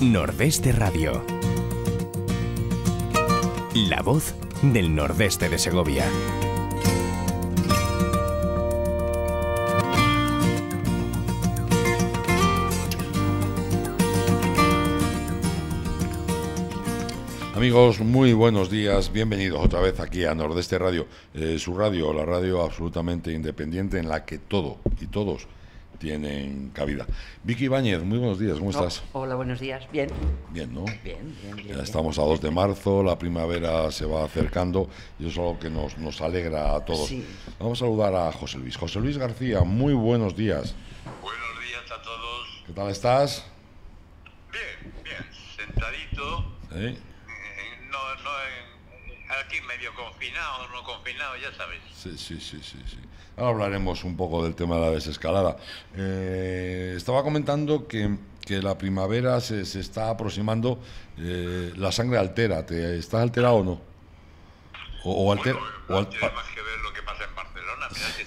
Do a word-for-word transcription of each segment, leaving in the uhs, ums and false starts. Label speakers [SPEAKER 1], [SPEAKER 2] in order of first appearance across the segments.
[SPEAKER 1] Nordeste Radio. La voz del nordeste de Segovia.
[SPEAKER 2] Amigos, muy buenos días, bienvenidos otra vez aquí a Nordeste Radio, eh, su radio, la radio absolutamente independiente en la que todo y todos tienen cabida. Vicky Ibáñez, muy buenos días, ¿cómo estás?
[SPEAKER 3] Oh, hola, buenos días, bien.
[SPEAKER 2] Bien, ¿no?
[SPEAKER 3] Bien, bien, bien.
[SPEAKER 2] Ya estamos a dos de marzo, la primavera se va acercando y eso es algo que nos, nos alegra a todos.
[SPEAKER 3] Sí.
[SPEAKER 2] Vamos a saludar a José Luis. José Luis García, muy buenos días.
[SPEAKER 4] Buenos días a todos.
[SPEAKER 2] ¿Qué tal estás?
[SPEAKER 4] Bien, bien, sentadito.
[SPEAKER 2] ¿Sí?
[SPEAKER 4] No, no, aquí medio confinado, no confinado, ya sabes.
[SPEAKER 2] Sí, sí, sí, sí, sí. Ahora hablaremos un poco del tema de la desescalada. Eh, estaba comentando que, que la primavera se, se está aproximando, eh, la sangre altera. ¿Te estás alterado o no? O, o altera.
[SPEAKER 4] Bueno,
[SPEAKER 2] o
[SPEAKER 4] no
[SPEAKER 2] al,
[SPEAKER 4] tiene más que ver lo que pasa en Barcelona, mira si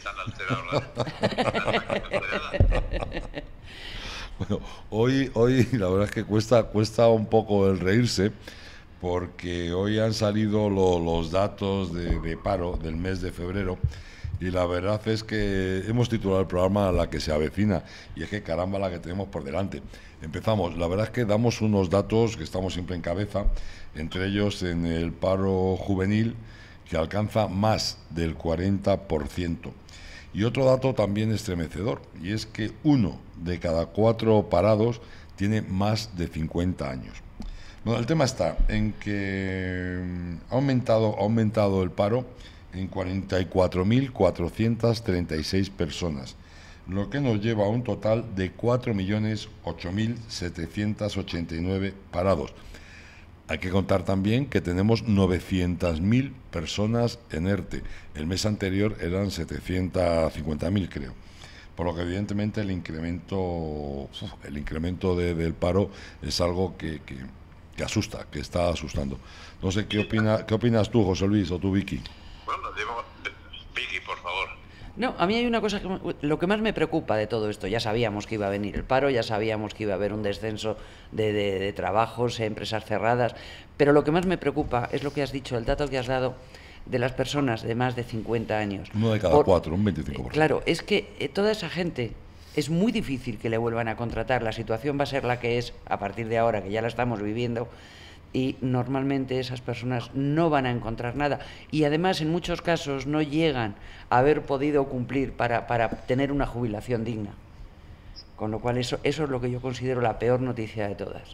[SPEAKER 4] están alterados las...
[SPEAKER 2] Bueno, hoy, hoy la verdad es que cuesta, cuesta un poco el reírse, porque hoy han salido lo, los datos de, de paro del mes de febrero y la verdad es que hemos titulado el programa La que se avecina y es que caramba la que tenemos por delante. Empezamos, la verdad es que damos unos datos que estamos siempre en cabeza, entre ellos en el paro juvenil que alcanza más del cuarenta por ciento. Y otro dato también estremecedor, y es que uno de cada cuatro parados tiene más de cincuenta años. Bueno, el tema está en que ha aumentado, ha aumentado el paro en cuarenta y cuatro mil cuatrocientas treinta y seis personas, lo que nos lleva a un total de cuatro millones ocho mil setecientos ochenta y nueve parados. Hay que contar también que tenemos novecientas mil personas en ERTE. El mes anterior eran setecientos cincuenta mil, creo. Por lo que evidentemente el incremento, uf, el incremento de, del paro es algo que, que, que asusta, que está asustando. No sé qué opina, qué opinas tú, José Luis, o tú, Vicky.
[SPEAKER 4] Bueno, debo... Vicky, por favor.
[SPEAKER 3] No, a mí hay una cosa que lo que más me preocupa de todo esto, ya sabíamos que iba a venir el paro, ya sabíamos que iba a haber un descenso de, de, de trabajos, empresas cerradas, pero lo que más me preocupa es lo que has dicho, el dato que has dado de las personas de más de cincuenta años.
[SPEAKER 2] Uno de cada Por, cuatro, un veinticinco por ciento.
[SPEAKER 3] Claro, es que eh, toda esa gente es muy difícil que le vuelvan a contratar, la situación va a ser la que es a partir de ahora, que ya la estamos viviendo, y normalmente esas personas no van a encontrar nada y además en muchos casos no llegan a haber podido cumplir para, para tener una jubilación digna. Con lo cual eso, eso es lo que yo considero la peor noticia de todas.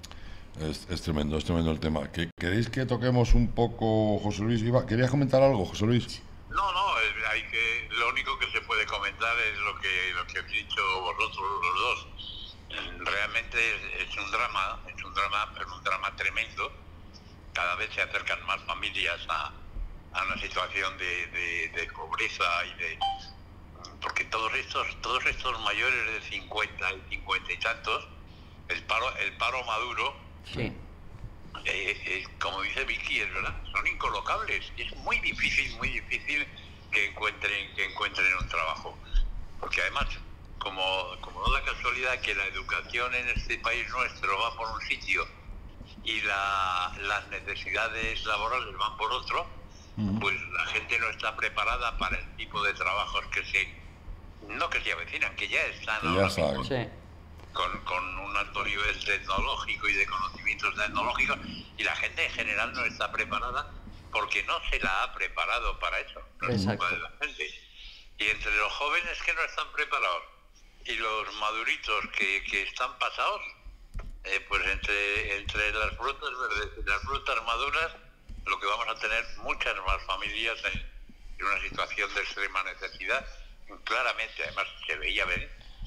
[SPEAKER 2] Es, es tremendo, es tremendo el tema. ¿Queréis que toquemos un poco, José Luis? ¿Querías comentar algo, José Luis?
[SPEAKER 4] No, no, hay que, lo único que se puede comentar es lo que, lo que habéis dicho vosotros los dos. Realmente es, es un drama, es un drama, pero un drama tremendo. Cada vez se acercan más familias a, a una situación de, de, de pobreza y de, porque todos estos, todos estos mayores de cincuenta y cincuenta y tantos, el paro, el paro maduro,
[SPEAKER 3] sí.
[SPEAKER 4] eh, eh, como dice Vicky, es verdad, son incolocables. Es muy difícil, muy difícil que encuentren, que encuentren un trabajo, porque además Como, como no da casualidad que la educación en este país nuestro va por un sitio y la, las necesidades laborales van por otro, uh-huh. Pues la gente no está preparada para el tipo de trabajos que se, no que se avecinan, que ya están
[SPEAKER 2] que
[SPEAKER 4] ahora
[SPEAKER 2] ya
[SPEAKER 4] mismo,
[SPEAKER 3] sí.
[SPEAKER 4] con, con un alto nivel tecnológico y de conocimientos tecnológicos, y la gente en general no está preparada porque no se la ha preparado para eso. No es culpa de la gente. Y entre los jóvenes que no están preparados y los maduritos que, que están pasados, eh, pues entre, entre las frutas verdes y las frutas maduras, lo que vamos a tener muchas más familias en, en una situación de extrema necesidad. Claramente, además, se veía venir.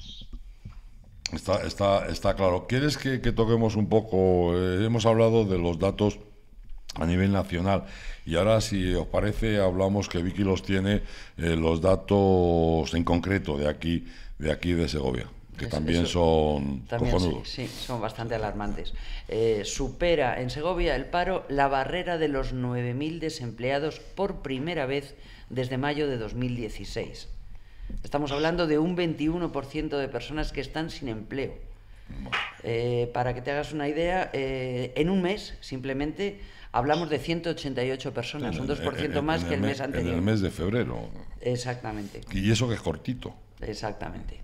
[SPEAKER 2] Está, está, está claro. ¿Quieres que, que toquemos un poco? Eh, hemos hablado de los datos a nivel nacional y ahora, si os parece, hablamos que Vicky los tiene, eh, los datos en concreto de aquí de aquí de Segovia, que eso, también eso, son
[SPEAKER 3] también
[SPEAKER 2] cojonudos.
[SPEAKER 3] Sí, sí, son bastante alarmantes. Eh, supera en Segovia el paro la barrera de los nueve mil desempleados por primera vez desde mayo de dos mil dieciséis. Estamos hablando de un veintiuno por ciento de personas que están sin empleo. Eh, para que te hagas una idea, eh, en un mes, simplemente, hablamos de ciento ochenta y ocho personas,
[SPEAKER 2] En
[SPEAKER 3] un
[SPEAKER 2] el-
[SPEAKER 3] dos por ciento
[SPEAKER 2] en-
[SPEAKER 3] más
[SPEAKER 2] en
[SPEAKER 3] que el
[SPEAKER 2] me-
[SPEAKER 3] mes anterior.
[SPEAKER 2] En el mes de febrero.
[SPEAKER 3] Exactamente,
[SPEAKER 2] Y eso que es cortito.
[SPEAKER 3] exactamente.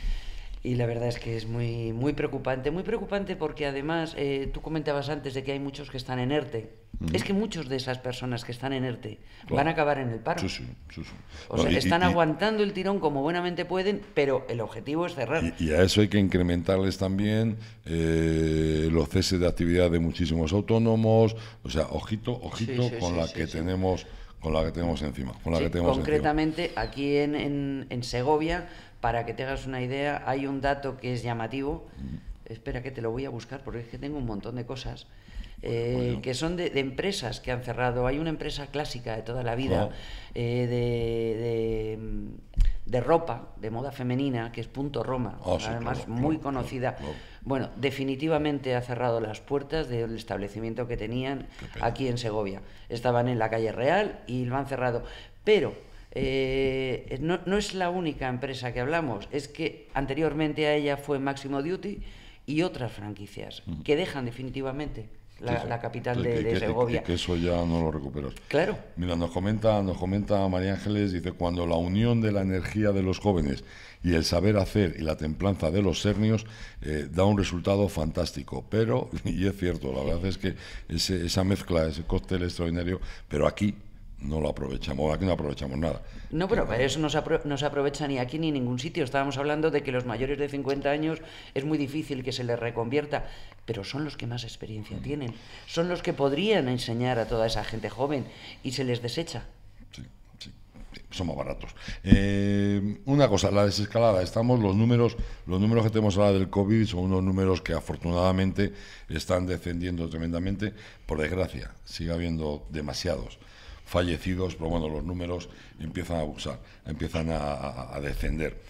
[SPEAKER 3] Y la verdad es que es muy, muy preocupante, muy preocupante porque además, eh, tú comentabas antes de que hay muchos que están en ERTE.
[SPEAKER 2] Ujú.
[SPEAKER 3] Es que muchos de esas personas que están en ERTE
[SPEAKER 2] Claro.
[SPEAKER 3] van a acabar en el paro.
[SPEAKER 2] Sí, sí, sí, sí.
[SPEAKER 3] O
[SPEAKER 2] No,
[SPEAKER 3] sea,
[SPEAKER 2] y-
[SPEAKER 3] están
[SPEAKER 2] y-
[SPEAKER 3] aguantando el tirón como buenamente pueden, pero el objetivo es cerrar.
[SPEAKER 2] Y, y a eso hay que incrementarles también eh, los ceses de actividad de muchísimos autónomos. O sea, ojito, ojito
[SPEAKER 3] Sí, sí,
[SPEAKER 2] con
[SPEAKER 3] sí,
[SPEAKER 2] la
[SPEAKER 3] sí,
[SPEAKER 2] que
[SPEAKER 3] sí.
[SPEAKER 2] tenemos, con la que tenemos encima, con la
[SPEAKER 3] Sí,
[SPEAKER 2] que tenemos encima.
[SPEAKER 3] concretamente, aquí en, en, en Segovia, para que te hagas una idea, hay un dato que es llamativo. Espera que te lo voy a buscar porque es que tengo un montón de cosas. eh,
[SPEAKER 2] Bueno.
[SPEAKER 3] que son de, de empresas que han cerrado. Hay una empresa clásica de toda la vida,
[SPEAKER 2] Oh.
[SPEAKER 3] eh, de, de, de ropa, de moda femenina, que es Punto Roma,
[SPEAKER 2] Ah, sí,
[SPEAKER 3] además
[SPEAKER 2] claro,
[SPEAKER 3] muy
[SPEAKER 2] claro,
[SPEAKER 3] conocida.
[SPEAKER 2] claro, claro.
[SPEAKER 3] Bueno, definitivamente ha cerrado las puertas del establecimiento que tenían
[SPEAKER 2] Qué pena.
[SPEAKER 3] aquí en Segovia. Estaban en la calle Real y lo han cerrado. Pero eh, no, no es la única empresa que hablamos, es que anteriormente a ella fue Máximo Duty y otras franquicias que dejan definitivamente la,
[SPEAKER 2] Sí, sí.
[SPEAKER 3] la capital
[SPEAKER 2] Sí,
[SPEAKER 3] de,
[SPEAKER 2] que-
[SPEAKER 3] de
[SPEAKER 2] que-
[SPEAKER 3] Segovia.
[SPEAKER 2] Que, que eso ya no lo recuperas.
[SPEAKER 3] Claro.
[SPEAKER 2] Mira, nos comenta, nos comenta María Ángeles, dice, cuando la unión de la energía de los jóvenes y el saber hacer y la templanza de los sernios eh, da un resultado fantástico. Pero, y es cierto, la verdad es que ese, esa mezcla, ese cóctel extraordinario, pero aquí no lo aprovechamos, aquí no aprovechamos nada.
[SPEAKER 3] No, pero eso no se, apro- no se aprovecha ni aquí ni en ningún sitio. Estábamos hablando de que los mayores de cincuenta años es muy difícil que se les reconvierta, pero son los que más experiencia tienen. Son los que podrían enseñar a toda esa gente joven y se les desecha.
[SPEAKER 2] Sí, sí, sí, son más baratos. Eh, una cosa, la desescalada. Estamos, los números, los números que tenemos ahora del COVID son unos números que afortunadamente están descendiendo tremendamente. Por desgracia, sigue habiendo demasiados fallecidos, pero bueno, los números empiezan a abusar, empiezan a, a- a descender.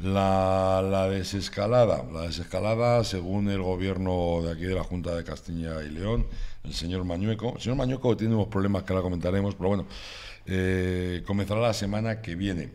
[SPEAKER 2] La, la desescalada, la desescalada, según el gobierno de aquí de la Junta de Castilla y León, el señor Mañueco, el señor Mañueco tiene unos problemas que ahora comentaremos, pero bueno, eh, comenzará la semana que viene.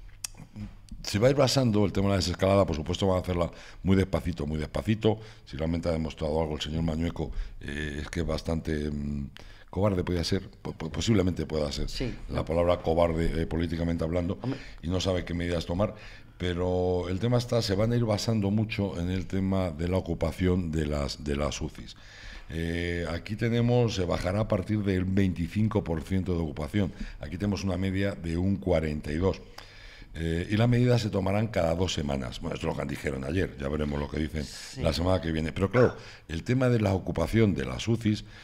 [SPEAKER 2] Se va a ir basando el tema de la desescalada, por supuesto van a hacerla muy despacito, muy despacito. Si realmente ha demostrado algo el señor Mañueco, eh, es que es bastante mm, cobarde, podría ser, po- po- posiblemente pueda ser
[SPEAKER 3] Sí.
[SPEAKER 2] la palabra cobarde eh, políticamente hablando,
[SPEAKER 3] Hombre.
[SPEAKER 2] y no sabe qué medidas tomar. Pero el tema está, se van a ir basando mucho en el tema de la ocupación de las, de las U C Is. Eh, aquí tenemos, se bajará a partir del veinticinco por ciento de ocupación. Aquí tenemos una media de un cuarenta y dos por ciento. Eh, y las medidas se tomarán cada dos semanas. Bueno, esto es lo que dijeron ayer, ya veremos lo que dicen
[SPEAKER 3] Sí.
[SPEAKER 2] la semana que viene. Pero claro, el tema de la ocupación de las U C Is,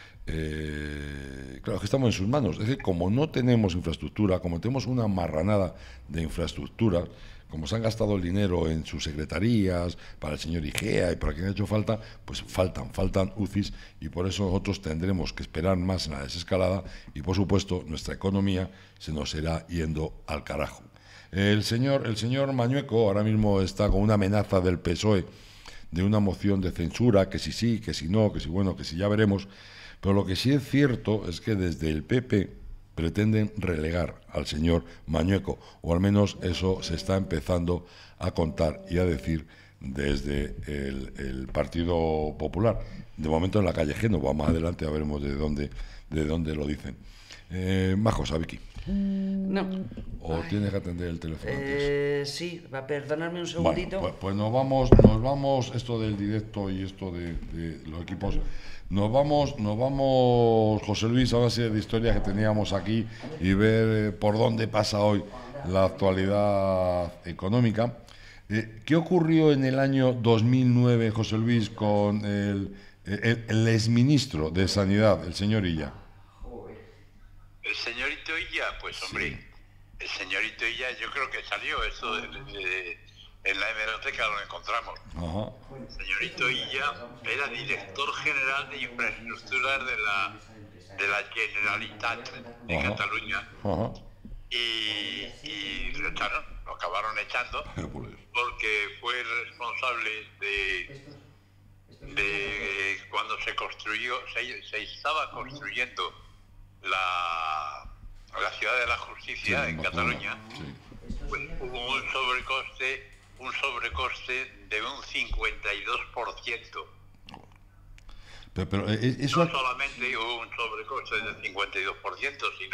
[SPEAKER 2] eh, claro, es que estamos en sus manos. Es que como no tenemos infraestructura, como tenemos una marranada de infraestructura, como se han gastado el dinero en sus secretarías, para el señor Igea y para quien ha hecho falta, pues faltan, faltan U C Is, y por eso nosotros tendremos que esperar más en la desescalada y, por supuesto, nuestra economía se nos irá yendo al carajo. El señor, el señor Mañueco ahora mismo está con una amenaza del P S O E de una moción de censura, que si sí, que si no, que si bueno, que si ya veremos. Pero lo que sí es cierto es que desde el P P pretenden relegar al señor Mañueco, o al menos eso se está empezando a contar y a decir desde el, el Partido Popular. De momento en la calle Génova, más adelante ya veremos de dónde, de dónde lo dicen. Eh, más cosas, Vicky.
[SPEAKER 3] No.
[SPEAKER 2] ¿O
[SPEAKER 3] Ay.
[SPEAKER 2] tienes que atender el teléfono antes?
[SPEAKER 3] Eh, sí, va a perdonarme un segundito.
[SPEAKER 2] Bueno, pues, pues nos vamos, nos vamos, esto del directo y esto de, de los equipos, nos vamos, nos vamos, José Luis, a una serie de historias que teníamos aquí y ver eh, por dónde pasa hoy la actualidad económica. Eh, ¿Qué ocurrió en el año dos mil nueve, José Luis, con el, el, el exministro de Sanidad, el señor Illa?
[SPEAKER 4] El señorito Illa, pues hombre,
[SPEAKER 2] Sí.
[SPEAKER 4] el señorito Illa, yo creo que salió eso de, de- en la hemeroteca, lo encontramos.
[SPEAKER 2] Ajá.
[SPEAKER 4] El señorito Illa era director general de infraestructuras de la de la Generalitat de
[SPEAKER 2] Ajá.
[SPEAKER 4] Cataluña
[SPEAKER 2] Ajá.
[SPEAKER 4] y, y lo echaron, lo acabaron echando
[SPEAKER 2] Hércules.
[SPEAKER 4] porque fue responsable de de cuando se construyó, se, se estaba construyendo la, la ciudad de la justicia
[SPEAKER 2] Sí,
[SPEAKER 4] en
[SPEAKER 2] Barcelona.
[SPEAKER 4] Cataluña,
[SPEAKER 2] Sí.
[SPEAKER 4] pues hubo un sobrecoste, un sobrecoste de de un cincuenta y dos por ciento.
[SPEAKER 2] Pero, pero eso...
[SPEAKER 4] No solamente hubo un sobrecoste del cincuenta y dos por ciento, sino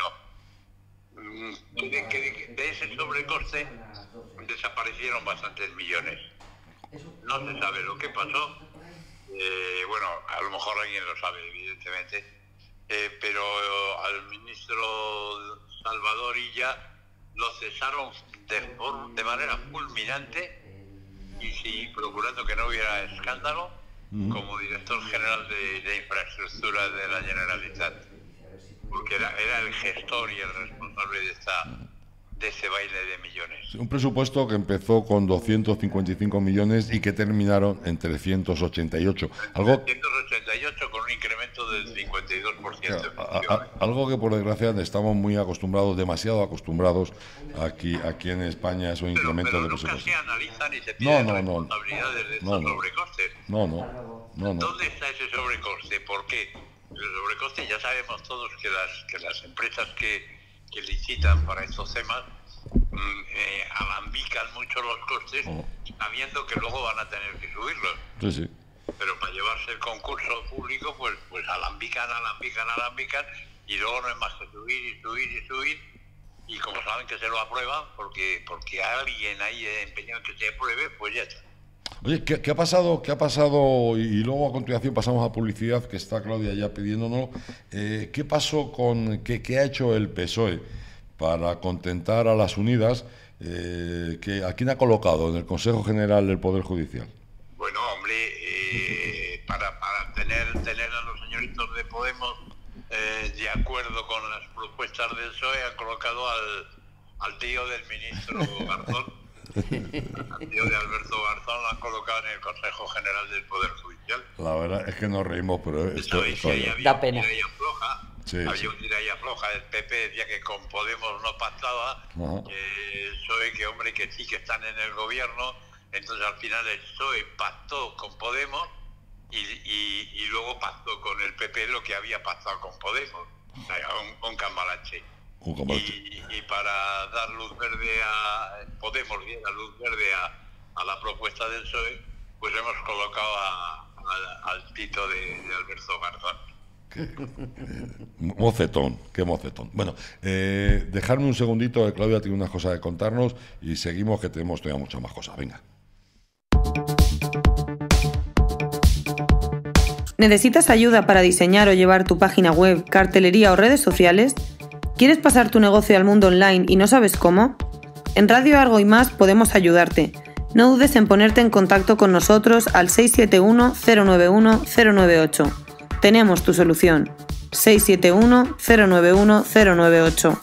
[SPEAKER 4] que de, que de ese sobrecoste desaparecieron bastantes millones. No se sabe lo que pasó. Eh, bueno, a lo mejor alguien lo sabe, evidentemente, eh, pero al ministro Salvador Illa lo cesaron de, de manera fulminante y sí, procurando que no hubiera escándalo, uh-huh. como director general de, de infraestructura de la Generalitat, porque era, era el gestor y el responsable de esta de ese baile de millones.
[SPEAKER 2] Un presupuesto que empezó con doscientos cincuenta y cinco millones y que terminaron en trescientos ochenta y ocho. Algo...
[SPEAKER 4] trescientos ochenta y ocho con un incremento del cincuenta y dos por ciento.
[SPEAKER 2] A, a, algo que por desgracia estamos muy acostumbrados, demasiado acostumbrados aquí aquí en España, es un
[SPEAKER 4] pero,
[SPEAKER 2] incremento
[SPEAKER 4] pero
[SPEAKER 2] de
[SPEAKER 4] nunca
[SPEAKER 2] presupuesto.
[SPEAKER 4] se analizan ni se piden
[SPEAKER 2] no, no,
[SPEAKER 4] responsabilidades de estos
[SPEAKER 2] no, no.
[SPEAKER 4] sobrecostes.
[SPEAKER 2] No, no, no, no.
[SPEAKER 4] ¿Dónde está ese sobrecoste? ¿Por qué? El sobrecoste, ya sabemos todos que las, que las empresas que que licitan para estos temas eh, alambican mucho los costes, oh. sabiendo que luego van a tener que subirlos.
[SPEAKER 2] Sí, sí.
[SPEAKER 4] Pero para llevarse el concurso público, pues, pues alambican, alambican, alambican, y luego no es más que subir y subir y subir, y como saben que se lo aprueban, porque porque alguien ahí empeñado en que se apruebe, pues ya está.
[SPEAKER 2] Oye, ¿qué, qué ha pasado? ¿Qué ha pasado? Y, y luego a continuación pasamos a publicidad, que está Claudia ya pidiéndonos. Eh, ¿Qué pasó con, qué, qué ha hecho el P S O E para contentar a las Unidas? Eh, que, ¿A quién ha colocado en el Consejo General del Poder Judicial?
[SPEAKER 4] Bueno, hombre, eh, para, para tener, tener a los señoritos de Podemos eh, de acuerdo con las propuestas del P S O E, ha colocado al, al tío del ministro Garzón. El tío de Alberto Garzón lo han colocado en el Consejo General del Poder Judicial.
[SPEAKER 2] La verdad es que nos reímos, pero esto, esto
[SPEAKER 4] ahí había da pena. Tira y afloja, sí, había sí. un tira y afloja. El P P decía que con Podemos no pactaba, que el P S O E, que hombre, que sí que están en el gobierno. Entonces al final el P S O E pactó con Podemos y, y, y luego pactó con el P P lo que había pactado con Podemos. O sea, un, un cambalache. Y, y para dar luz verde a Podemos diera luz verde a, a la propuesta del P S O E, pues hemos colocado a, a, al tito de, de Alberto Garzón.
[SPEAKER 2] Qué, mocetón, qué mocetón. Bueno, eh, dejarme un segundito, Claudia tiene unas cosas que contarnos y seguimos, que tenemos todavía muchas más cosas. Venga.
[SPEAKER 5] ¿Necesitas ayuda para diseñar o llevar tu página web, cartelería o redes sociales? ¿Quieres pasar tu negocio al mundo online y no sabes cómo? En Radio Argo y Más podemos ayudarte. No dudes en ponerte en contacto con nosotros al seis siete uno, cero nueve uno, cero nueve ocho. Tenemos tu solución. seis siete uno, cero nueve uno, cero nueve ocho.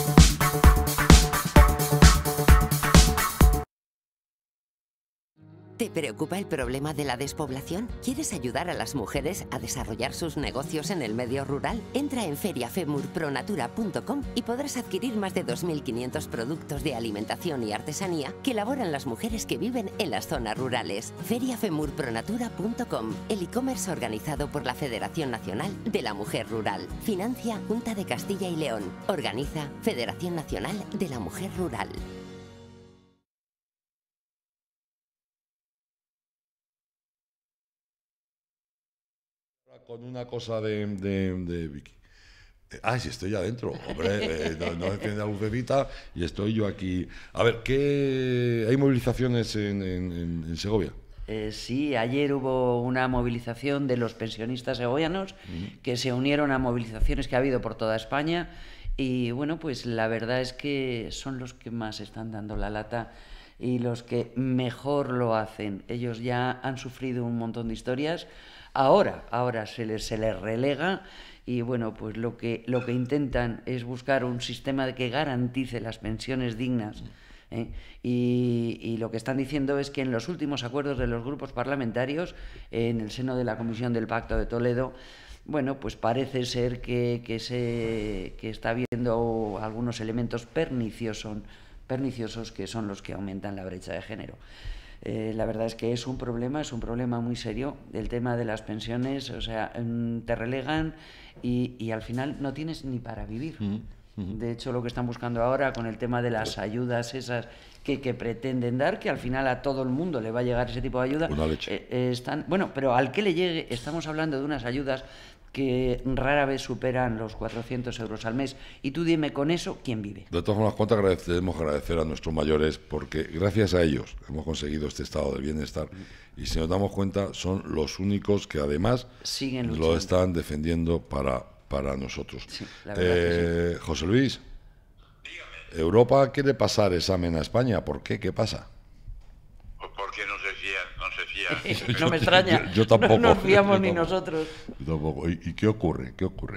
[SPEAKER 6] ¿Te preocupa el problema de la despoblación? ¿Quieres ayudar a las mujeres a desarrollar sus negocios en el medio rural? Entra en feria femur pronatura punto com y podrás adquirir más de dos mil quinientos productos de alimentación y artesanía que elaboran las mujeres que viven en las zonas rurales. feria femur pronatura punto com, el e-commerce organizado por la Federación Nacional de la Mujer Rural. Financia Junta de Castilla y León. Organiza Federación Nacional de la Mujer Rural.
[SPEAKER 2] Con una cosa de, de, de Vicky. Ah, sí, estoy adentro. Hombre, eh, no, no enciende la lucecita y estoy yo aquí. A ver, ¿qué hay movilizaciones en, en, en Segovia?
[SPEAKER 3] Eh, sí, ayer hubo una movilización de los pensionistas segovianos uh-huh. que se unieron a movilizaciones que ha habido por toda España y bueno, pues la verdad es que son los que más están dando la lata y los que mejor lo hacen. Ellos ya han sufrido un montón de historias. Ahora, ahora se les, se les relega y bueno, pues lo que, lo que intentan es buscar un sistema que garantice las pensiones dignas. ¿eh? Y, y lo que están diciendo es que en los últimos acuerdos de los grupos parlamentarios, en el seno de la Comisión del Pacto de Toledo, bueno, pues parece ser que, que, se, que está habiendo algunos elementos perniciosos, perniciosos que son los que aumentan la brecha de género. Eh, la verdad es que es un problema, es un problema muy serio, el tema de las pensiones, o sea, te relegan y, y al final no tienes ni para vivir. Mm. De hecho, lo que están buscando ahora con el tema de las ayudas esas que, que pretenden dar, que al final a todo el mundo le va a llegar ese tipo de ayuda.
[SPEAKER 2] Una leche.
[SPEAKER 3] Eh, eh, están, bueno, pero al que le llegue, estamos hablando de unas ayudas que rara vez superan los cuatrocientos euros al mes. Y tú dime, con eso, ¿quién vive?
[SPEAKER 2] De todas formas, cuánto agradecemos agradecer a nuestros mayores, porque gracias a ellos hemos conseguido este estado de bienestar. Y si nos damos cuenta, son los únicos que además
[SPEAKER 3] siguen
[SPEAKER 2] lo
[SPEAKER 3] luchando.
[SPEAKER 2] están defendiendo para, para nosotros.
[SPEAKER 3] Sí, la verdad
[SPEAKER 2] eh,
[SPEAKER 3] que sí.
[SPEAKER 2] José Luis, Europa quiere pasar examen a España. ¿Por qué? ¿Qué pasa?
[SPEAKER 4] Pues porque no se fían, no se fían.
[SPEAKER 3] No me extraña.
[SPEAKER 2] Yo, yo tampoco.
[SPEAKER 3] No nos fiamos
[SPEAKER 2] yo
[SPEAKER 3] ni
[SPEAKER 2] tampoco.
[SPEAKER 3] nosotros.
[SPEAKER 2] Yo tampoco. ¿Y, ¿Y qué ocurre? ¿Qué ocurre?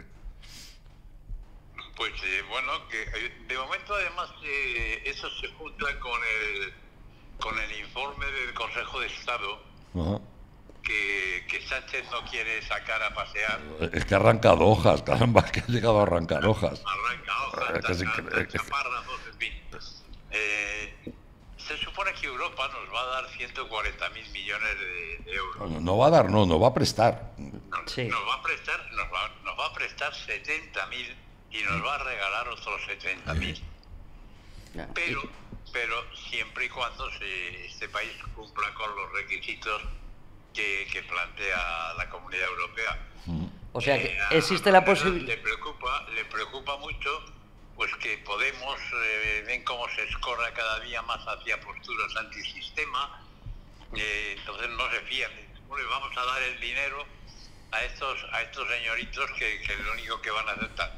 [SPEAKER 4] Pues eh, bueno, que eh, de momento además eh, eso se junta con el con el informe del Consejo de Estado
[SPEAKER 2] Ajá.
[SPEAKER 4] que, que Sánchez no quiere sacar a pasear.
[SPEAKER 2] Es que ha arrancado hojas, caramba, que ha llegado a arrancar hojas.
[SPEAKER 4] Arranca hojas,
[SPEAKER 2] Es que es
[SPEAKER 4] tacha-
[SPEAKER 2] increíble.
[SPEAKER 4] tacha párrafos, en fin. Eh, se supone que Europa nos va a dar ciento cuarenta mil millones de, de euros.
[SPEAKER 2] No, no va a dar, no, no va a prestar.
[SPEAKER 4] Nos,
[SPEAKER 3] Sí.
[SPEAKER 4] nos va a prestar, nos va, nos va a prestar setenta mil y nos va a regalar otros setenta mil.
[SPEAKER 3] Ya.
[SPEAKER 4] Pero, pero siempre y cuando se, este país cumpla con los requisitos que, que plantea la Comunidad Europea.
[SPEAKER 3] O sea que
[SPEAKER 4] Eh, a-
[SPEAKER 3] existe
[SPEAKER 4] a
[SPEAKER 3] la
[SPEAKER 4] Bruselas
[SPEAKER 3] posibilidad.
[SPEAKER 4] Le preocupa, le preocupa mucho, pues que Podemos eh, ven cómo se escorra cada día más hacia posturas antisistema. Eh, entonces no se fían. Bueno, vamos a dar el dinero a estos a estos señoritos que, que es lo único que van a aceptar.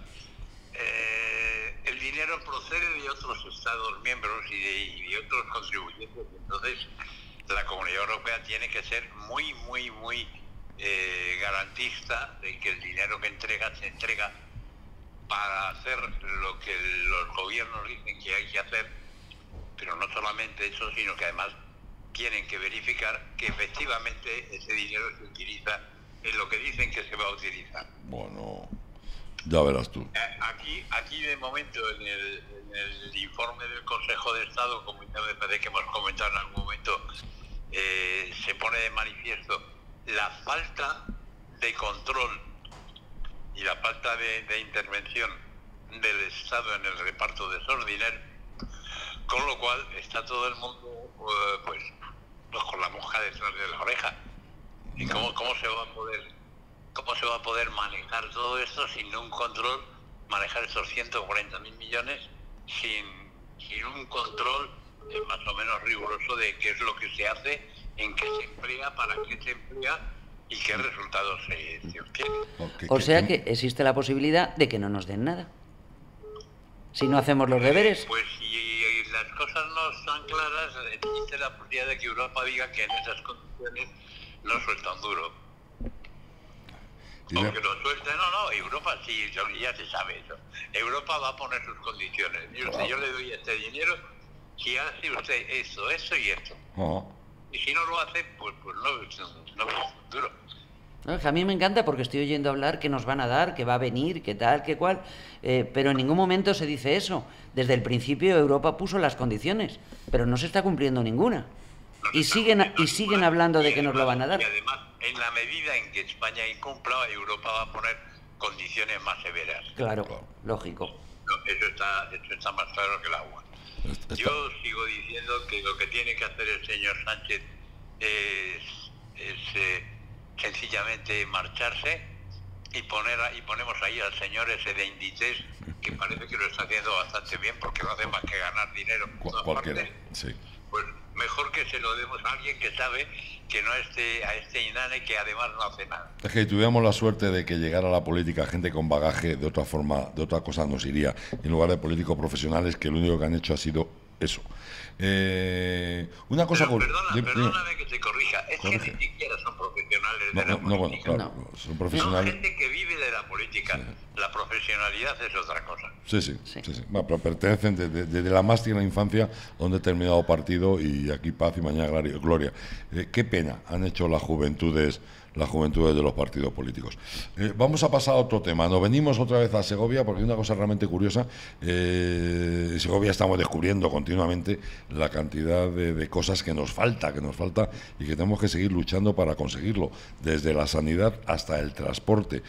[SPEAKER 4] Eh, el dinero procede de otros Estados miembros y de, y de otros contribuyentes. Entonces la Comunidad Europea tiene que ser muy, muy, muy eh, garantista de que el dinero que entrega se entrega para hacer lo que los gobiernos dicen que hay que hacer, pero no solamente eso, sino que además tienen que verificar que efectivamente ese dinero se utiliza en lo que dicen que se va a utilizar.
[SPEAKER 2] Bueno, ya verás tú.
[SPEAKER 4] Eh, Aquí, aquí de momento en el, en el informe del Consejo de Estado, como ya me parece que hemos comentado en algún momento, eh, se pone de manifiesto la falta de control y la falta de, de intervención del Estado en el reparto de esos dineros, con lo cual está todo el mundo eh, pues, pues con la mosca detrás de la oreja. ¿Y cómo, cómo se va a poder cómo se va a poder manejar todo esto sin un control, manejar esos ciento cuarenta mil millones sin, sin un control eh, más o menos riguroso de qué es lo que se hace, en qué se emplea, para qué se emplea y qué resultados se, se obtienen?
[SPEAKER 2] Ok,
[SPEAKER 3] O sea que existe la posibilidad de que no nos den nada. Si no hacemos los deberes.
[SPEAKER 4] Pues si las cosas no están claras, existe la posibilidad de que Europa diga que en esas condiciones no suelta un duro.
[SPEAKER 2] Y de-
[SPEAKER 4] Aunque lo suelte, no, no, Europa sí, ya se sabe eso. Europa va a poner sus condiciones. Y usted, yo le doy este dinero si hace usted esto, eso y esto.
[SPEAKER 2] Ah,
[SPEAKER 4] Y si no lo hace, pues, pues no, no es un duro.
[SPEAKER 3] No, es que a mí me encanta porque estoy oyendo hablar que nos van a dar, que va a venir, que tal, que cual, eh, pero en ningún momento se dice eso. Desde el principio Europa puso las condiciones, pero no se está cumpliendo ninguna.
[SPEAKER 4] No se
[SPEAKER 3] Y
[SPEAKER 4] está
[SPEAKER 3] siguen,
[SPEAKER 4] cumpliendo
[SPEAKER 3] y siguen
[SPEAKER 4] ninguna.
[SPEAKER 3] hablando de
[SPEAKER 4] Y
[SPEAKER 3] que nos lo van a dar.
[SPEAKER 4] Y además, en la medida en que España incumpla, Europa va a poner condiciones más severas.
[SPEAKER 3] Claro, lógico.
[SPEAKER 4] No, eso está, eso está más claro que el agua.
[SPEAKER 2] está-
[SPEAKER 4] Yo sigo diciendo que lo que tiene que hacer el señor Sánchez es, es, eh, sencillamente marcharse y poner a- y ponemos ahí al señor ese de Inditex, que parece que lo está haciendo bastante bien porque no hace más que ganar dinero por
[SPEAKER 2] cu-
[SPEAKER 4] todas
[SPEAKER 2] cualquiera,
[SPEAKER 4] partes.
[SPEAKER 2] sí.
[SPEAKER 4] Pues mejor que se lo demos a alguien que sabe, que no a este, a este inane que además no hace nada.
[SPEAKER 2] Es que tuviéramos la suerte de que llegara a la política gente con bagaje, de otra forma, de otra cosa nos iría, en lugar de políticos profesionales que lo único que han hecho ha sido eso. Eh, una cosa...
[SPEAKER 4] Pero
[SPEAKER 2] con-
[SPEAKER 4] perdona,
[SPEAKER 2] dime, dime.
[SPEAKER 4] perdóname que te corrija, es
[SPEAKER 2] Corrige.
[SPEAKER 4] que ni siquiera son profesionales
[SPEAKER 2] No,
[SPEAKER 4] de la
[SPEAKER 2] no, no, bueno,
[SPEAKER 4] política.
[SPEAKER 2] claro,
[SPEAKER 3] No.
[SPEAKER 2] son
[SPEAKER 4] Son
[SPEAKER 2] profesionales...
[SPEAKER 4] gente que vive de la política. La profesionalidad es otra cosa.
[SPEAKER 2] Sí, sí,
[SPEAKER 3] Sí.
[SPEAKER 2] sí, sí. Bueno, pero pertenecen desde, desde la más tierna infancia a un determinado partido y aquí paz y mañana gloria. gloria. Eh, qué pena han hecho las juventudes, las juventudes de los partidos políticos. Eh, vamos a pasar a otro tema. Nos venimos otra vez a Segovia porque hay una cosa realmente curiosa. Eh, en Segovia estamos descubriendo continuamente la cantidad de, de cosas que nos falta, que nos falta y que tenemos que seguir luchando para conseguirlo, desde la sanidad hasta el transporte.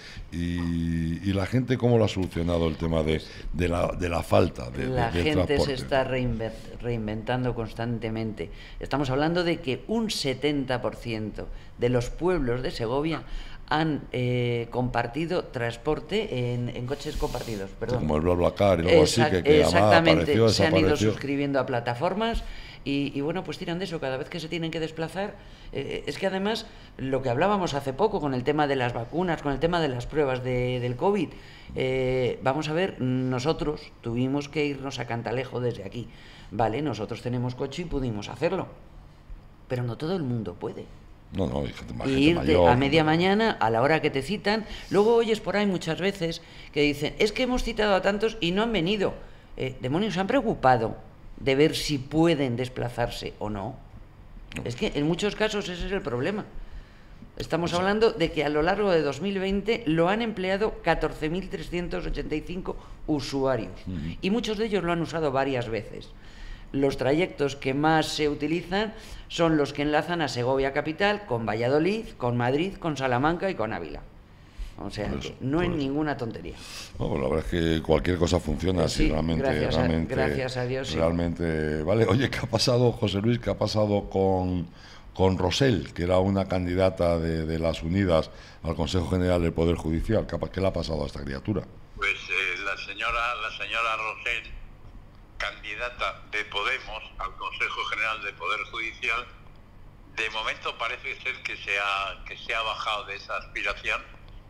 [SPEAKER 2] Y, y la gente, ¿cómo lo ha solucionado el tema de, de, la, de la falta de,
[SPEAKER 3] la
[SPEAKER 2] de, de
[SPEAKER 3] gente
[SPEAKER 2] transporte?
[SPEAKER 3] se está reinventando constantemente. Estamos hablando de que un setenta por ciento de los pueblos de Segovia han eh, compartido transporte en, en coches compartidos. Perdón.
[SPEAKER 2] Como el BlaBlaCar y algo así, que, que
[SPEAKER 3] exactamente,
[SPEAKER 2] apareció,
[SPEAKER 3] se han ido
[SPEAKER 2] desapareció.
[SPEAKER 3] suscribiendo a plataformas y, y bueno, pues tiran de eso cada vez que se tienen que desplazar. Eh, es que además, lo que hablábamos hace poco con el tema de las vacunas, con el tema de las pruebas de, del COVID, eh, vamos a ver, nosotros tuvimos que irnos a Cantalejo desde aquí. Vale, nosotros tenemos coche y pudimos hacerlo, pero no todo el mundo puede.
[SPEAKER 2] No, no, hay gente, más
[SPEAKER 3] Y
[SPEAKER 2] gente
[SPEAKER 3] irte
[SPEAKER 2] mayor,
[SPEAKER 3] a media mañana, a la hora que te citan. Luego oyes por ahí muchas veces que dicen, es que hemos citado a tantos y no han venido. Eh, demonios, ¿se han preocupado de ver si pueden desplazarse o no? No. Es que en muchos casos ese es el problema. Estamos hablando de que a lo largo de dos mil veinte lo han empleado catorce mil trescientos ochenta y cinco usuarios. Uh-huh. Y muchos de ellos lo han usado varias veces. Los trayectos que más se utilizan son los que enlazan a Segovia capital con Valladolid, con Madrid, con Salamanca y con Ávila. O sea, pues, que no pues, es ninguna tontería.
[SPEAKER 2] No, la verdad es que cualquier cosa funciona
[SPEAKER 3] sí,
[SPEAKER 2] si realmente,
[SPEAKER 3] gracias a,
[SPEAKER 2] realmente,
[SPEAKER 3] gracias a Dios,
[SPEAKER 2] realmente,
[SPEAKER 3] sí.
[SPEAKER 2] Vale. Oye, ¿qué ha pasado, José Luis? ¿Qué ha pasado con, con Rosell, que era una candidata de, de las Unidas al Consejo General del Poder Judicial? ¿Qué, qué le ha pasado a esta criatura?
[SPEAKER 4] Pues eh, la señora, la señora Rosell, candidata de Podemos al Consejo General del Poder Judicial, de momento parece ser que se ha, que se ha bajado de esa aspiración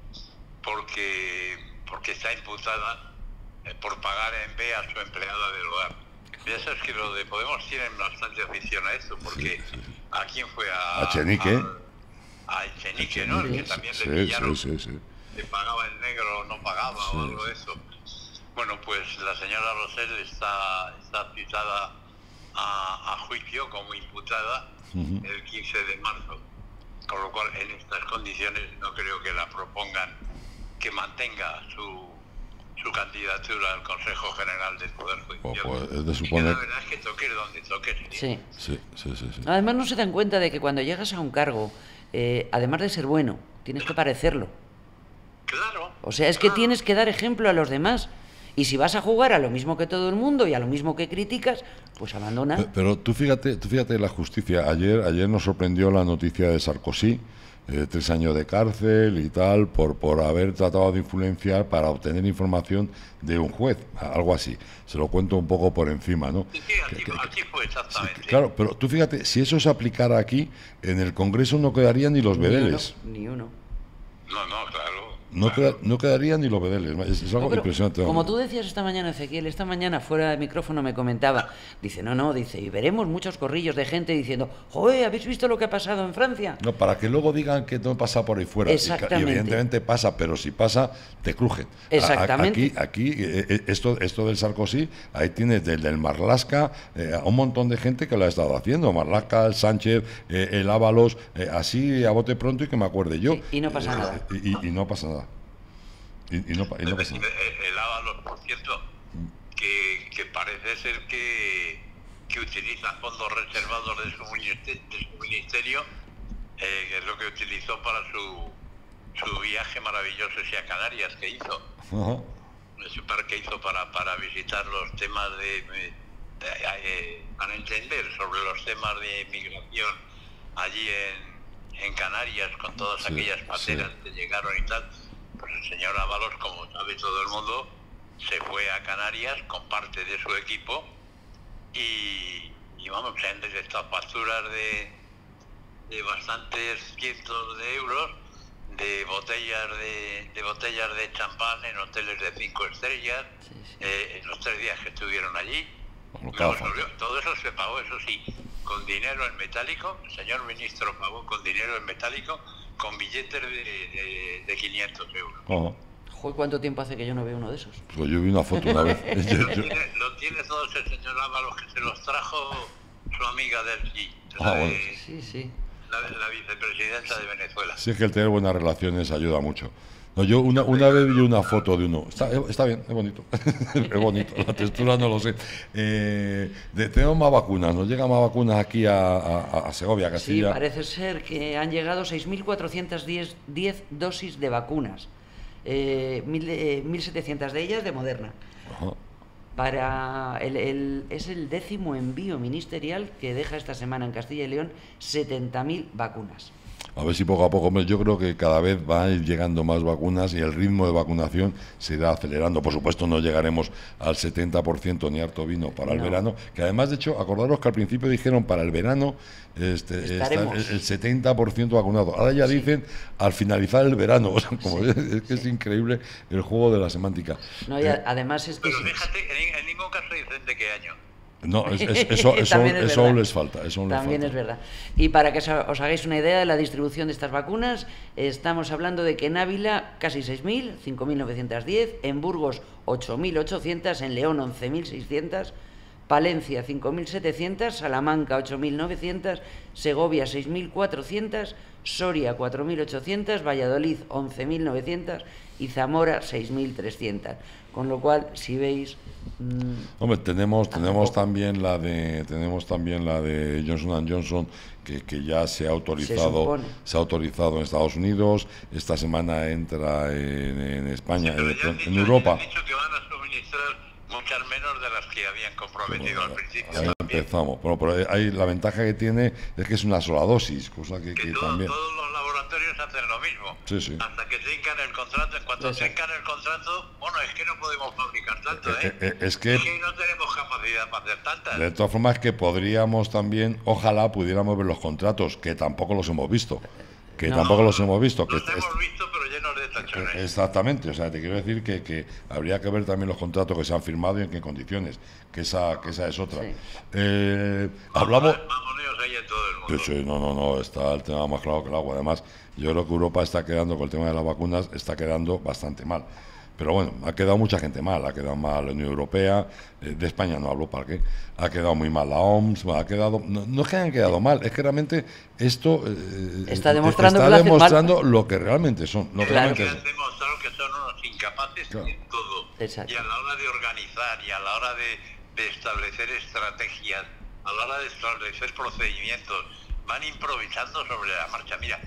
[SPEAKER 4] porque, porque está imputada eh, por pagar en B a su empleada del hogar. Ya sabes que los de Podemos tienen bastante afición a esto, porque sí, sí, sí. ¿a quién fue? A,
[SPEAKER 2] a Chenique.
[SPEAKER 4] A, a Chenique, ¿no? El que también
[SPEAKER 2] sí,
[SPEAKER 4] le pillaron,
[SPEAKER 2] sí, sí, sí.
[SPEAKER 4] le pagaba el negro o no pagaba sí, o algo de eso. Bueno, pues la señora Rosell está, está citada a, a juicio como imputada uh-huh. el quince de marzo, con lo cual en estas condiciones no creo que la propongan que mantenga su, su candidatura al Consejo General del Poder Judicial.
[SPEAKER 2] Oh, pues es de suponer...
[SPEAKER 4] La verdad es que toques donde toques.
[SPEAKER 3] Sí.
[SPEAKER 2] Sí, sí, sí, sí.
[SPEAKER 3] Además no se dan cuenta de que cuando llegas a un cargo, eh, además de ser bueno, tienes que parecerlo.
[SPEAKER 4] Claro.
[SPEAKER 3] O sea, es
[SPEAKER 4] claro.
[SPEAKER 3] que tienes que dar ejemplo a los demás. Y si vas a jugar a lo mismo que todo el mundo y a lo mismo que criticas, pues abandona.
[SPEAKER 2] Pero, pero tú fíjate, tú fíjate la justicia. Ayer, ayer nos sorprendió la noticia de Sarkozy, eh, tres años de cárcel y tal, por, por haber tratado de influenciar para obtener información de un juez, algo así. Se lo cuento un poco por encima, ¿no?
[SPEAKER 4] Sí, sí, así, que, que, así fue exactamente.
[SPEAKER 2] Sí, claro, pero tú fíjate, si eso se aplicara aquí, en el Congreso no quedarían ni los bedeles.
[SPEAKER 3] Ni uno. Ni uno.
[SPEAKER 4] No, no, claro.
[SPEAKER 2] No, queda, no quedarían ni los bedeles, es, es algo no, impresionante.
[SPEAKER 3] Como tú decías esta mañana, Ezequiel, esta mañana fuera de micrófono me comentaba, dice, no, no, dice, y veremos muchos corrillos de gente diciendo, joder, ¿habéis visto lo que ha pasado en Francia?
[SPEAKER 2] No, para que luego digan que no pasa por ahí fuera.
[SPEAKER 3] Exactamente.
[SPEAKER 2] Y, y evidentemente pasa, pero si pasa, te crujen.
[SPEAKER 3] Exactamente.
[SPEAKER 2] A, aquí, aquí eh, esto, esto del Sarkozy, ahí tienes del, del Marlaska, eh, a un montón de gente que lo ha estado haciendo, Marlaska, el Sánchez, eh, el Ábalos, eh, así a bote pronto y que me acuerde yo.
[SPEAKER 3] Sí, y no pasa eh, nada.
[SPEAKER 2] Y, y, y no pasa nada. Y, y no, y no pasa nada.
[SPEAKER 4] El Ábalos, por cierto, que, que parece ser que, que utiliza fondos reservados de su ministerio, de su ministerio eh, que es lo que utilizó para su, su viaje maravilloso hacia Canarias que hizo. Uh-huh. Ese par que hizo para, para visitar los temas de, de, de, de para entender sobre los temas de migración allí en, en Canarias con todas sí, aquellas pateras sí. que llegaron y tal. Pues el señor Ábalos, como sabe todo el mundo, se fue a Canarias con parte de su equipo y, y vamos, se han detectado facturas de, de bastantes cientos de euros de botellas de, de botellas de champán en hoteles de cinco estrellas, sí, sí. Eh, en los tres días que estuvieron allí. Luego, todo eso se pagó, eso sí, con dinero en metálico. El señor ministro pagó con dinero en metálico, con billetes de, de, de quinientos euros.
[SPEAKER 2] Oh.
[SPEAKER 3] Joder, ¿cuánto tiempo hace que yo no veo uno de esos?
[SPEAKER 2] Pues yo vi una foto una vez.
[SPEAKER 4] lo, tiene, lo tiene todo ese señor Ábalos, que se los trajo su amiga del G.
[SPEAKER 2] Ah, bueno.
[SPEAKER 3] Sí, sí.
[SPEAKER 4] la, la vicepresidenta de Venezuela.
[SPEAKER 2] Sí, es que el tener buenas relaciones ayuda mucho. No, yo una, una vez vi una foto de uno, está, está bien, es bonito, es bonito, la textura no lo sé. Eh, de, tenemos más vacunas, nos llegan más vacunas aquí a, a, a Segovia, Castilla.
[SPEAKER 3] Sí, parece ser que han llegado seis mil cuatrocientas diez dosis de vacunas, eh, mil setecientas de ellas de Moderna.
[SPEAKER 2] Ajá.
[SPEAKER 3] Para el, el, es el décimo envío ministerial que deja esta semana en Castilla y León setenta mil vacunas.
[SPEAKER 2] A ver si poco a poco, hombre, yo creo que cada vez van a ir llegando más vacunas y el ritmo de vacunación se irá acelerando. Por supuesto no llegaremos al setenta por ciento ni harto vino para el
[SPEAKER 3] No.
[SPEAKER 2] verano, que además, de hecho, acordaros que al principio dijeron para el verano este, está el, el setenta por ciento vacunado. Ahora ya sí. dicen al finalizar el verano. O sea, como sí. es, es que es increíble el juego de la semántica.
[SPEAKER 3] No, y eh, además es que...
[SPEAKER 4] Pero fíjate, en, en ningún caso dicen de qué año.
[SPEAKER 2] No, es, es, eso, eso, eso aún les falta. Eso aún
[SPEAKER 3] También
[SPEAKER 2] les falta.
[SPEAKER 3] es verdad. Y para que os hagáis una idea de la distribución de estas vacunas, estamos hablando de que en Ávila casi seis mil, cinco mil novecientos diez, en Burgos ocho mil ochocientos, en León once mil seiscientos, Palencia cinco mil setecientos, Salamanca ocho mil novecientos, Segovia seis mil cuatrocientos, Soria cuatro mil ochocientos, Valladolid once mil novecientos y Zamora seis mil trescientos. Con lo cual, si veis... Mmm,
[SPEAKER 2] Hombre, tenemos tenemos también la de tenemos también la de Johnson and Johnson que, que ya se ha autorizado se, se ha autorizado en Estados Unidos. Esta semana entra en, en España,
[SPEAKER 4] sí,
[SPEAKER 2] en,
[SPEAKER 4] dicho,
[SPEAKER 2] en Europa.
[SPEAKER 4] Han dicho que van a suministrar muchas menos de las que habían comprometido bueno, al principio.
[SPEAKER 2] Ahí empezamos. Bueno, pero hay, la ventaja que tiene es que es una sola dosis, cosa que,
[SPEAKER 4] que,
[SPEAKER 2] que
[SPEAKER 4] todo,
[SPEAKER 2] también...
[SPEAKER 4] todos los laboratorios hacen lo mismo.
[SPEAKER 2] Sí, sí.
[SPEAKER 4] Hasta que trincan el contrato. En cuanto
[SPEAKER 3] Exacto.
[SPEAKER 4] trincan el contrato, bueno, es que no podemos fabricar tanto, ¿eh?
[SPEAKER 2] Eh, eh, es, que,
[SPEAKER 4] es que no tenemos capacidad para hacer tantas.
[SPEAKER 2] De todas formas, que podríamos también, ojalá pudiéramos ver los contratos, que tampoco los hemos visto. Que
[SPEAKER 3] no,
[SPEAKER 2] tampoco
[SPEAKER 4] no,
[SPEAKER 2] los hemos visto.
[SPEAKER 4] Los
[SPEAKER 2] que
[SPEAKER 4] hemos
[SPEAKER 2] es,
[SPEAKER 4] visto, pero llenos de tachones.
[SPEAKER 2] Exactamente, o sea, te quiero decir que, que habría que ver también los contratos que se han firmado y en qué condiciones, que esa que esa es otra.
[SPEAKER 3] Sí.
[SPEAKER 2] Eh, hablamos...
[SPEAKER 4] Mamoneos hay en todo el mundo.
[SPEAKER 2] Sí, sí, no, no, no, está el tema más claro que el agua. Además, yo creo que Europa está quedando, con el tema de las vacunas, está quedando bastante mal. Pero bueno, ha quedado mucha gente mal, ha quedado mal la Unión Europea, eh, de España no hablo, ¿para qué? Ha quedado muy mal la O M S, ha quedado, no, no es que hayan quedado mal, es que realmente esto eh,
[SPEAKER 3] está demostrando,
[SPEAKER 2] está
[SPEAKER 3] que,
[SPEAKER 2] demostrando
[SPEAKER 3] lo,
[SPEAKER 2] lo que realmente son. Lo que
[SPEAKER 4] claro,
[SPEAKER 2] realmente
[SPEAKER 4] que han demostrado que son unos incapaces
[SPEAKER 2] claro.
[SPEAKER 4] en todo.
[SPEAKER 3] Exacto.
[SPEAKER 4] Y a la hora de organizar y a la hora de, de establecer estrategias, a la hora de establecer procedimientos, van improvisando sobre la marcha. Mira,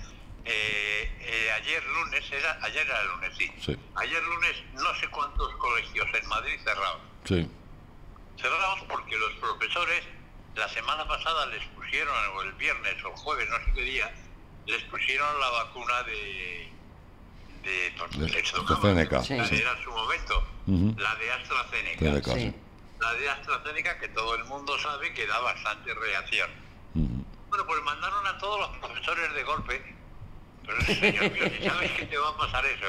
[SPEAKER 4] Eh, eh, ayer lunes, era ayer era lunes, sí.
[SPEAKER 2] sí.
[SPEAKER 4] Ayer lunes no sé cuántos colegios en Madrid cerrados.
[SPEAKER 2] Sí.
[SPEAKER 4] Cerrados porque los profesores la semana pasada les pusieron, o el viernes o el jueves, no sé qué día, les pusieron la vacuna de de,
[SPEAKER 2] de,
[SPEAKER 4] de
[SPEAKER 2] AstraZeneca.
[SPEAKER 4] Sí. Era su momento, uh-huh. la de AstraZeneca.
[SPEAKER 2] Zeneca,
[SPEAKER 3] sí.
[SPEAKER 2] Sí.
[SPEAKER 4] La de AstraZeneca, que todo el mundo sabe que da bastante reacción.
[SPEAKER 2] Uh-huh.
[SPEAKER 4] Bueno, pues mandaron a todos los profesores de golpe. Pero señor mío, si sabes que te va a pasar eso.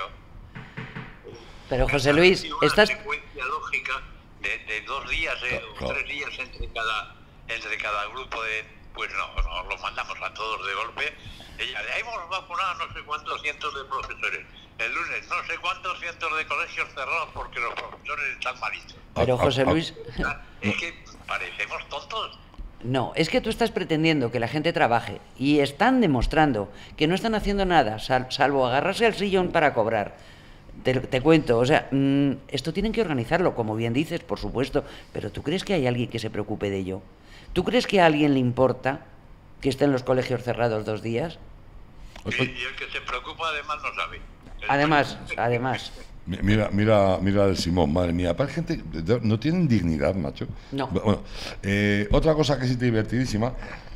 [SPEAKER 3] Pero José Luis,
[SPEAKER 4] una
[SPEAKER 3] estás...
[SPEAKER 4] secuencia lógica de, de dos días eh,
[SPEAKER 2] claro,
[SPEAKER 4] o
[SPEAKER 2] claro.
[SPEAKER 4] tres días entre cada entre cada grupo de, pues no, no los mandamos a todos de golpe. Ella, hemos vacunado no sé cuántos cientos de profesores. El lunes no sé cuántos cientos de colegios cerrados porque los profesores están malitos.
[SPEAKER 3] Pero José Luis...
[SPEAKER 4] Es que parecemos tontos.
[SPEAKER 3] No, es que tú estás pretendiendo que la gente trabaje y están demostrando que no están haciendo nada, sal, salvo agarrarse al sillón para cobrar. Te, te cuento, o sea, mmm, esto tienen que organizarlo, como bien dices, por supuesto, pero ¿tú crees que hay alguien que se preocupe de ello? ¿Tú crees que a alguien le importa que estén los colegios cerrados dos días?
[SPEAKER 4] Y, y el que se preocupa además no sabe.
[SPEAKER 3] Además, además...
[SPEAKER 2] Mira, mira, mira el Simón, madre mía, para gente no tienen dignidad, macho.
[SPEAKER 3] No.
[SPEAKER 2] Bueno, eh, otra cosa que sí está divertidísima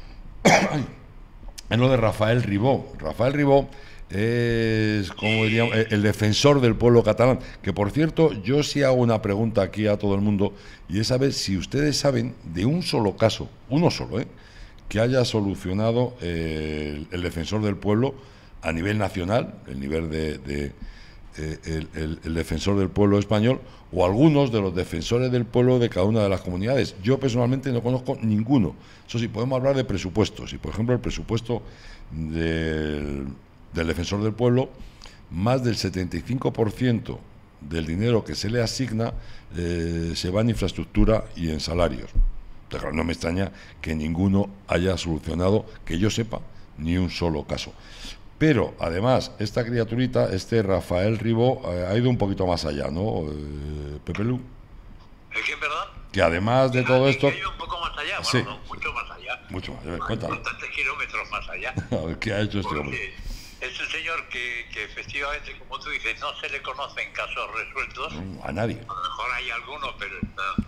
[SPEAKER 2] es lo de Rafael Ribó. Rafael Ribó es, como diríamos, el defensor del pueblo catalán. Que por cierto, yo sí hago una pregunta aquí a todo el mundo y es saber si ustedes saben de un solo caso, uno solo, ¿eh? que haya solucionado eh, el, el defensor del pueblo a nivel nacional, el nivel de, de El, el, el defensor del pueblo español o algunos de los defensores del pueblo de cada una de las comunidades. Yo personalmente no conozco ninguno. Eso sí, podemos hablar de presupuestos. Y por ejemplo, el presupuesto del, del defensor del pueblo, más del setenta y cinco por ciento del dinero que se le asigna eh, se va en infraestructura y en salarios. Entonces, claro, no me extraña que ninguno haya solucionado, que yo sepa, ni un solo caso. Pero, además, esta criaturita, este Rafael Ribó, eh, ha ido un poquito más allá, ¿no, eh, Pepe Lu?
[SPEAKER 4] ¿El qué, perdón?
[SPEAKER 2] Que además de todo
[SPEAKER 4] ¿Que
[SPEAKER 2] esto...
[SPEAKER 4] ha ido un poco más allá? Bueno,
[SPEAKER 2] Sí.
[SPEAKER 4] no, mucho más allá.
[SPEAKER 2] Mucho más, a ver, cuéntalo.
[SPEAKER 4] Bastantes kilómetros más allá.
[SPEAKER 2] A ver, ¿qué ha hecho este
[SPEAKER 4] Porque
[SPEAKER 2] hombre?
[SPEAKER 4] es un señor que, que efectivamente, como tú dices, no se le conocen casos resueltos.
[SPEAKER 2] A nadie.
[SPEAKER 4] A lo mejor hay alguno, pero está,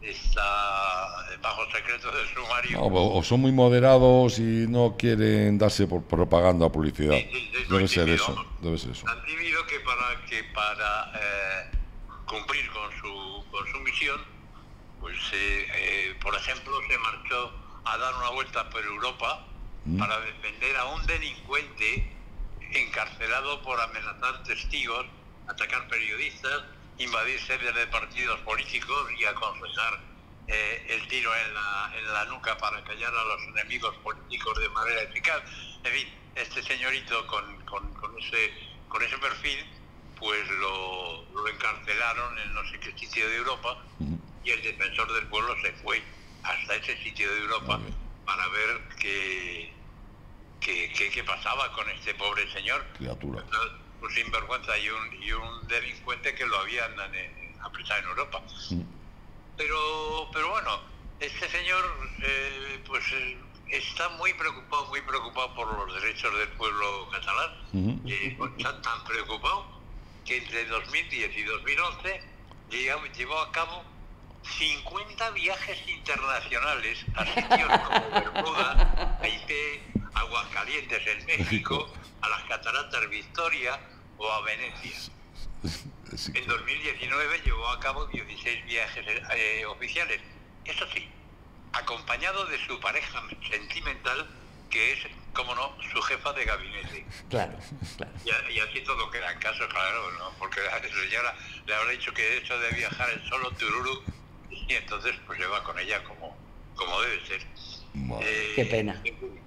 [SPEAKER 4] está bajo secreto de sumario.
[SPEAKER 2] No, o son muy moderados y no quieren darse por propaganda o publicidad.
[SPEAKER 4] Sí, sí, sí,
[SPEAKER 2] Debe
[SPEAKER 4] muy
[SPEAKER 2] ser
[SPEAKER 4] tímido,
[SPEAKER 2] eso,
[SPEAKER 4] ¿no?
[SPEAKER 2] debe ser eso.
[SPEAKER 4] Tan tímido que para, que para eh, cumplir con su, con su misión, pues, eh, eh, por ejemplo, se marchó a dar una vuelta por Europa
[SPEAKER 2] Mm.
[SPEAKER 4] para defender a un delincuente encarcelado por amenazar testigos, atacar periodistas, invadir sedes de partidos políticos y aconsejar eh, el tiro en la, en la nuca para callar a los enemigos políticos de manera eficaz. En fin, este señorito con, con, con, ese, con ese perfil, pues lo, lo encarcelaron en no sé qué sitio de Europa,
[SPEAKER 2] Mm.
[SPEAKER 4] y el defensor del pueblo se fue hasta ese sitio de Europa
[SPEAKER 2] Muy bien.
[SPEAKER 4] para ver qué, qué, qué, qué pasaba con este pobre señor.
[SPEAKER 2] Criatura.
[SPEAKER 4] Un sinvergüenza y un, y un delincuente que lo habían eh, apresado en Europa.
[SPEAKER 2] Mm.
[SPEAKER 4] Pero, pero bueno, este señor eh, pues eh, está muy preocupado, muy preocupado por los derechos del pueblo catalán.
[SPEAKER 2] Ujú.
[SPEAKER 4] Eh, está tan preocupado que entre dos mil diez y dos mil once llevó, llevó a cabo cincuenta viajes internacionales a sitios como Bermuda, Haití, Aguascalientes en México, a las Cataratas Victoria o a Venecia.
[SPEAKER 2] Sí,
[SPEAKER 4] En dos mil diecinueve llevó a cabo dieciséis viajes eh, oficiales. Eso sí, acompañado de su pareja sentimental, que es, como no, su jefa de gabinete.
[SPEAKER 3] Claro, claro.
[SPEAKER 4] Y, y así todo queda en caso, claro, ¿no? Porque la señora le habrá dicho que eso de viajar es solo tururu, y entonces pues se va con ella como, como debe ser.
[SPEAKER 2] Madre.
[SPEAKER 4] Eh,
[SPEAKER 3] Qué pena.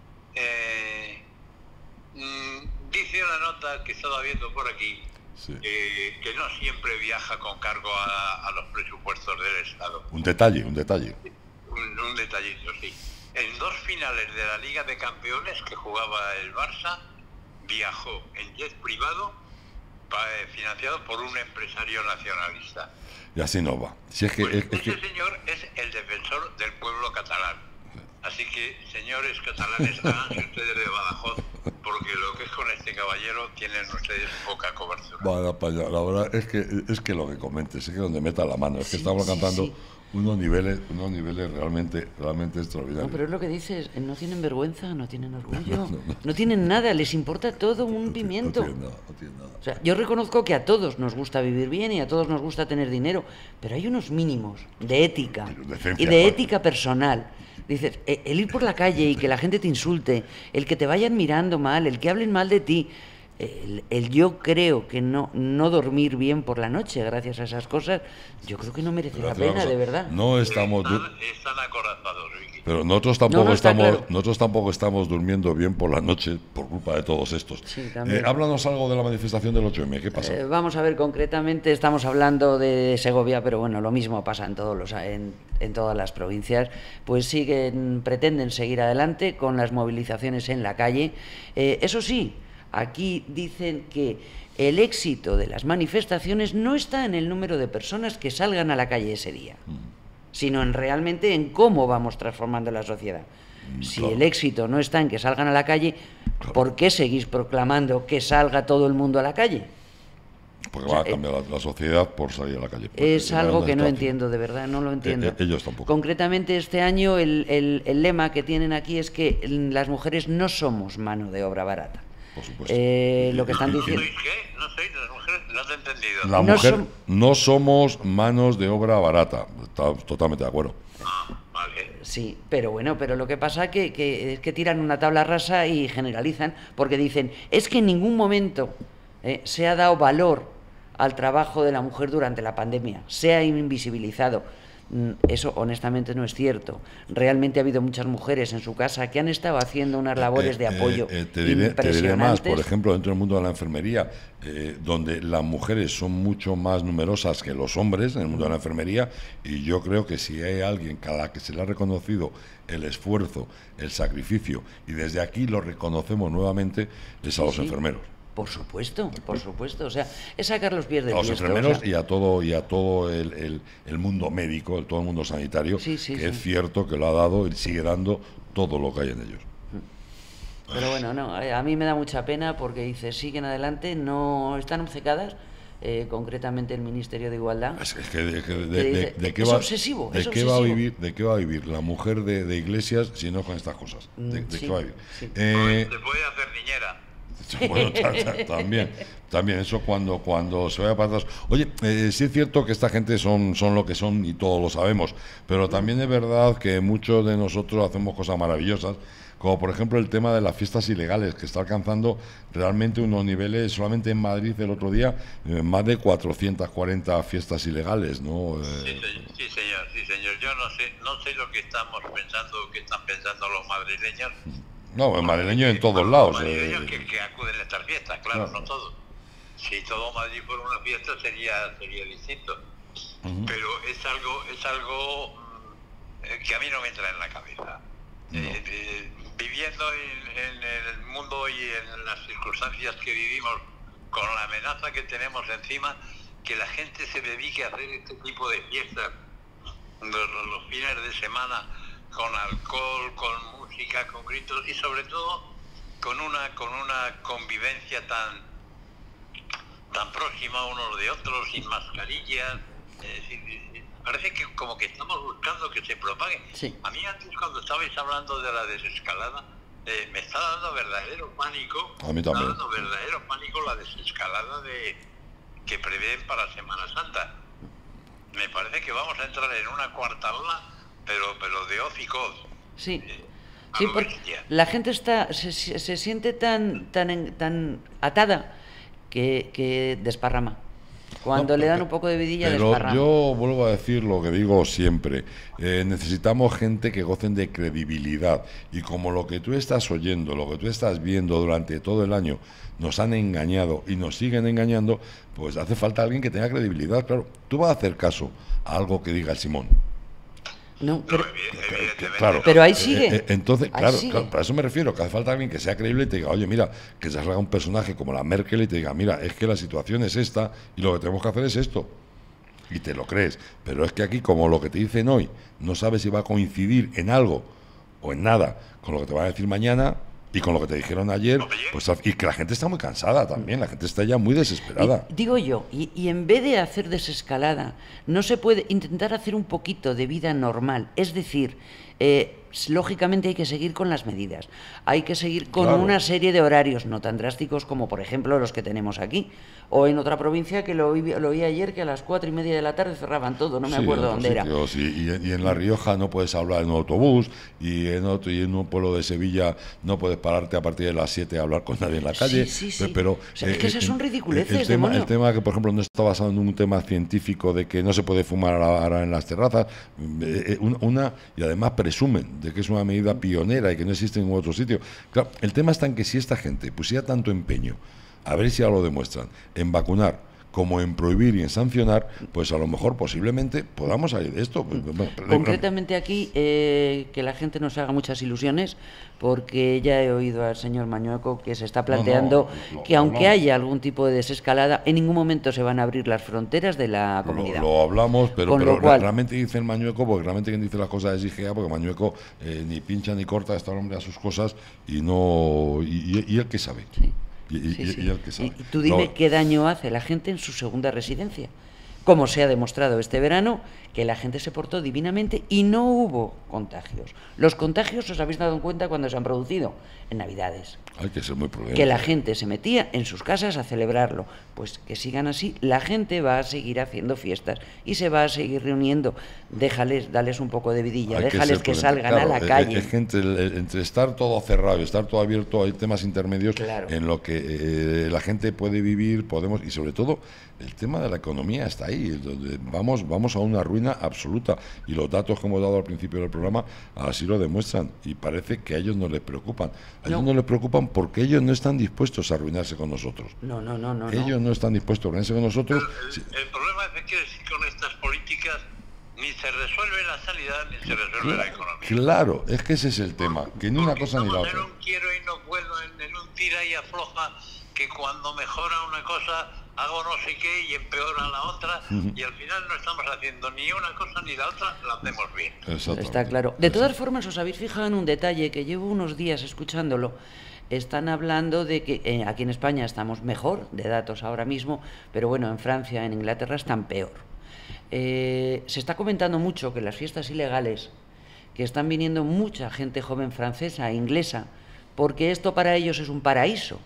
[SPEAKER 4] eh, mm, dice una nota que he estado viendo por aquí,
[SPEAKER 2] Sí.
[SPEAKER 4] eh, que no siempre viaja con cargo a, a los presupuestos del Estado.
[SPEAKER 2] Un detalle, un detalle.
[SPEAKER 4] Un, un detallito, sí. En dos finales de la Liga de Campeones que jugaba el Barça, viajó en jet privado pa- eh, financiado por un empresario nacionalista.
[SPEAKER 2] Y así no va. Si es que,
[SPEAKER 4] Pues
[SPEAKER 2] es, es
[SPEAKER 4] ese
[SPEAKER 2] que
[SPEAKER 4] señor es el defensor del pueblo catalán. Así que, señores catalanes, háganse ustedes de Badajoz, porque lo que es con este caballero tienen ustedes poca cobertura.
[SPEAKER 2] Vaya pa' allá. La verdad es que es que lo que comentes, es que donde meta la mano, es que
[SPEAKER 3] Sí,
[SPEAKER 2] estamos
[SPEAKER 3] sí,
[SPEAKER 2] cantando
[SPEAKER 3] sí.
[SPEAKER 2] unos niveles, unos niveles realmente, realmente
[SPEAKER 3] No,
[SPEAKER 2] extraordinarios.
[SPEAKER 3] pero es lo que dices, no tienen vergüenza, no tienen orgullo,
[SPEAKER 2] No, no, no.
[SPEAKER 3] no tienen nada, les importa todo un
[SPEAKER 2] No tiene-
[SPEAKER 3] pimiento.
[SPEAKER 2] No tiene nada, no tiene nada.
[SPEAKER 3] O sea, yo reconozco que a todos nos gusta vivir bien y a todos nos gusta tener dinero, pero hay unos mínimos de ética
[SPEAKER 2] Pero decencia,
[SPEAKER 3] y de
[SPEAKER 2] Juan.
[SPEAKER 3] ética personal. Dices, e- el ir por la calle y que la gente te insulte, el que te vayan mirando mal, el que hablen mal de ti, el, el yo creo que no, no dormir bien por la noche gracias a esas cosas, yo creo que no merece
[SPEAKER 2] Pero
[SPEAKER 3] la
[SPEAKER 2] hace una
[SPEAKER 3] pena,
[SPEAKER 2] cosa,
[SPEAKER 3] de verdad.
[SPEAKER 2] No estamos... du-
[SPEAKER 4] Están, están acorazados, Vicky.
[SPEAKER 2] Pero nosotros tampoco
[SPEAKER 3] No, no, está
[SPEAKER 2] estamos,
[SPEAKER 3] claro.
[SPEAKER 2] nosotros tampoco estamos durmiendo bien por la noche por culpa de todos estos.
[SPEAKER 3] Sí, también.
[SPEAKER 2] Eh, háblanos algo de la manifestación del ocho eme, ¿qué pasa?
[SPEAKER 3] Eh, vamos a ver, concretamente estamos hablando de Segovia, pero bueno, lo mismo pasa en todos los en, en todas las provincias. Pues siguen, pretenden seguir adelante con las movilizaciones en la calle. Eh, eso sí, aquí dicen que el éxito de las manifestaciones no está en el número de personas que salgan a la calle ese día, sino en realmente en cómo vamos transformando la sociedad. Si
[SPEAKER 2] claro.
[SPEAKER 3] el éxito no está en que salgan a la calle, ¿por qué seguís proclamando que salga todo el mundo a la calle?
[SPEAKER 2] Porque
[SPEAKER 3] o sea,
[SPEAKER 2] va a cambiar la, la sociedad por salir a la calle.
[SPEAKER 3] Es
[SPEAKER 2] Porque
[SPEAKER 3] algo que no
[SPEAKER 2] está-
[SPEAKER 3] entiendo, de verdad, no lo entiendo.
[SPEAKER 2] Eh, eh, ellos tampoco.
[SPEAKER 3] Concretamente este año el, el- el lema que tienen aquí es que las mujeres no somos mano de obra barata.
[SPEAKER 2] Por supuesto.
[SPEAKER 3] Eh, lo que están
[SPEAKER 4] ¿No
[SPEAKER 3] diciendo...
[SPEAKER 4] sois qué? ¿No sois las mujeres? No te he entendido.
[SPEAKER 2] La
[SPEAKER 3] no
[SPEAKER 2] mujer,
[SPEAKER 3] som-
[SPEAKER 2] no somos manos de obra barata. Está totalmente de acuerdo.
[SPEAKER 4] Ah, vale.
[SPEAKER 3] Sí, pero bueno, pero lo que pasa que, que es que tiran una tabla rasa y generalizan, porque dicen, es que en ningún momento eh, se ha dado valor al trabajo de la mujer durante la pandemia, se ha invisibilizado. Eso honestamente no es cierto. Realmente ha habido muchas mujeres en su casa que han estado haciendo unas labores de apoyo
[SPEAKER 2] eh, eh, te, diré,
[SPEAKER 3] impresionantes.
[SPEAKER 2] te diré más, por ejemplo, dentro del mundo de la enfermería, eh, donde las mujeres son mucho más numerosas que los hombres en el mundo de la enfermería, y yo creo que si hay alguien a la que se le ha reconocido el esfuerzo, el sacrificio, y desde aquí lo reconocemos nuevamente, es a los sí, enfermeros.
[SPEAKER 3] Por supuesto, por supuesto. O sea, es sacar los pies del
[SPEAKER 2] tiesto. A los enfermeros, o sea, y a todo y a todo el, el, el mundo médico, el, todo el mundo sanitario, sí, sí, que sí. es cierto que lo ha dado y sigue dando todo lo que hay en ellos.
[SPEAKER 3] Pero bueno, no, a mí me da mucha pena porque dice, siguen adelante, no están obcecadas. Eh, concretamente el Ministerio de Igualdad.
[SPEAKER 2] Es que, de, de, de, de, de qué va,
[SPEAKER 3] obsesivo,
[SPEAKER 2] de
[SPEAKER 3] es
[SPEAKER 2] qué
[SPEAKER 3] obsesivo.
[SPEAKER 2] va a vivir, de qué va a vivir la mujer de, de Iglesias si no con estas cosas. De, de
[SPEAKER 3] sí,
[SPEAKER 2] qué va a vivir.
[SPEAKER 3] Sí.
[SPEAKER 4] Eh, te puede hacer niñera.
[SPEAKER 2] Bueno, también, también eso cuando cuando se vaya para atrás. Oye, eh, sí es cierto que esta gente son son lo que son y todos lo sabemos, pero también es verdad que muchos de nosotros hacemos cosas maravillosas, como por ejemplo el tema de las fiestas ilegales, que está alcanzando realmente unos niveles, solamente en Madrid el otro día, eh, más de cuatrocientas cuarenta fiestas ilegales, ¿no?
[SPEAKER 4] Eh, sí, señor, sí, señor, sí, señor. Yo no sé, no sé lo que estamos pensando, que están pensando los madrileños.
[SPEAKER 2] No, el madrileño en todos lados.
[SPEAKER 4] Los madrileños eh, que, que acuden a estas fiestas, claro, claro, no todos. Si todo Madrid fuera una fiesta sería sería distinto. Uh-huh. Pero es algo es algo eh, que a mí no me entra en la cabeza. No. Eh, eh, viviendo en, en el mundo y en las circunstancias que vivimos, con la amenaza que tenemos encima, que la gente se dedique a hacer este tipo de fiestas los, los fines de semana, con alcohol, con música, con gritos y sobre todo con una con una convivencia tan tan próxima unos de otros, sin mascarillas. Eh, sin, parece que como que estamos buscando que se propague. Sí. A mí antes, cuando estabais hablando de la desescalada, eh, me está dando verdadero pánico.
[SPEAKER 2] A mí también.
[SPEAKER 4] Me está dando verdadero pánico la desescalada de que prevén para Semana Santa. Me parece que vamos a entrar en una cuarta ola, pero pero de hoz y coz.
[SPEAKER 3] Sí. Eh, sí, porque la gente está se, se siente tan tan tan atada que, que desparrama. Cuando no, le dan un poco de vidilla,
[SPEAKER 2] pero
[SPEAKER 3] desparrama.
[SPEAKER 2] Yo vuelvo a decir lo que digo siempre. Eh, necesitamos gente que gocen de credibilidad. Y como lo que tú estás oyendo, lo que tú estás viendo durante todo el año, nos han engañado y nos siguen engañando, pues hace falta alguien que tenga credibilidad. Claro, tú vas a hacer caso a algo que diga el Simón.
[SPEAKER 3] No, pero,
[SPEAKER 2] no, claro,
[SPEAKER 3] pero ahí sigue.
[SPEAKER 2] Eh, eh, entonces,
[SPEAKER 3] ahí
[SPEAKER 2] claro,
[SPEAKER 3] sigue.
[SPEAKER 2] claro, para eso me refiero, que hace falta alguien que sea creíble y te diga, oye, mira, que se salga un personaje como la Merkel y te diga, mira, es que la situación es esta y lo que tenemos que hacer es esto. Y te lo crees. Pero es que aquí, como lo que te dicen hoy, no sabes si va a coincidir en algo o en nada con lo que te van a decir mañana y con lo que te dijeron ayer, pues y que la gente está muy cansada también, la gente está ya muy desesperada.
[SPEAKER 3] Y, digo yo, y, y en vez de hacer desescalada, no se puede intentar hacer un poquito de vida normal, es decir, eh, lógicamente hay que seguir con las medidas, hay que seguir con claro. una serie de horarios no tan drásticos como por ejemplo los que tenemos aquí, o en otra provincia que lo oí, lo oí ayer que a las cuatro y media de la tarde cerraban todo, no me
[SPEAKER 2] sí,
[SPEAKER 3] acuerdo dónde era.
[SPEAKER 2] Sí, y, en, y en La Rioja no puedes hablar en un autobús, y en, otro, y en un pueblo de Sevilla no puedes pararte a partir de las siete a hablar con nadie en la calle.
[SPEAKER 3] Sí, sí, sí.
[SPEAKER 2] Pero,
[SPEAKER 3] o sea, eh, es que esas son ridiculeces,
[SPEAKER 2] el, el, tema, el tema que, por ejemplo, no está basado en un tema científico de que no se puede fumar ahora en las terrazas, eh, una, y además presumen de que es una medida pionera y que no existe en ningún otro sitio. Claro, el tema está en que si esta gente pusiera tanto empeño, a ver si ya lo demuestran, en vacunar como en prohibir y en sancionar, pues a lo mejor posiblemente podamos salir de esto.
[SPEAKER 3] Concretamente aquí, eh, que la gente no se haga muchas ilusiones, porque ya he oído al señor Mañueco que se está planteando no, no, lo, que aunque lo haya algún tipo de desescalada, en ningún momento se van a abrir las fronteras de la comunidad.
[SPEAKER 2] Lo, lo hablamos, pero,
[SPEAKER 3] Con
[SPEAKER 2] pero
[SPEAKER 3] lo cual,
[SPEAKER 2] realmente dice el Mañueco, porque realmente quien dice las cosas es I G A, porque Mañueco eh, ni pincha ni corta, está el hombre a sus cosas y no y, y, y él que sabe.
[SPEAKER 3] Sí.
[SPEAKER 2] Y, y,
[SPEAKER 3] sí, sí.
[SPEAKER 2] y, el que sabe.
[SPEAKER 3] y tú dime no. qué daño hace la gente en su segunda residencia. Como se ha demostrado este verano, que la gente se portó divinamente y no hubo contagios. Los contagios os habéis dado cuenta cuando se han producido en Navidades.
[SPEAKER 2] Hay que ser muy prudente.
[SPEAKER 3] Que la gente se metía en sus casas a celebrarlo. Pues que sigan así, la gente va a seguir haciendo fiestas y se va a seguir reuniendo. Déjales, dales un poco de vidilla,
[SPEAKER 2] hay
[SPEAKER 3] déjales
[SPEAKER 2] que,
[SPEAKER 3] que salgan
[SPEAKER 2] claro,
[SPEAKER 3] a la calle.
[SPEAKER 2] Es, es gente, entre estar todo cerrado y estar todo abierto, hay temas intermedios
[SPEAKER 3] claro.
[SPEAKER 2] en lo que eh, la gente puede vivir, podemos, y sobre todo el tema de la economía está ahí. hay, donde vamos, vamos a una ruina absoluta. Y los datos que hemos dado al principio del programa así lo demuestran. Y parece que a ellos no les preocupan. A ellos no, no les preocupan porque ellos no están dispuestos a arruinarse con nosotros.
[SPEAKER 3] No, no, no, no.
[SPEAKER 2] Ellos no, no están dispuestos a arruinarse con nosotros.
[SPEAKER 4] El, el, el problema es que con estas políticas ni se resuelve la sanidad ni se resuelve
[SPEAKER 2] claro,
[SPEAKER 4] la economía.
[SPEAKER 2] Claro, es que ese es el tema, que ni una cosa ni la otra.
[SPEAKER 4] En un quiero y no puedo, en, en un tira y afloja, que cuando mejora una cosa hago no sé qué y empeora la otra, y al final no estamos haciendo ni una cosa ni la otra, la hacemos bien.
[SPEAKER 3] Está claro. De todas formas, os habéis fijado en un detalle que llevo unos días escuchándolo. Están hablando de que eh, aquí en España estamos mejor de datos ahora mismo, pero bueno, en Francia, en Inglaterra están peor. Eh, se está comentando mucho que las fiestas ilegales, que están viniendo mucha gente joven francesa e inglesa, porque esto para ellos es un paraíso.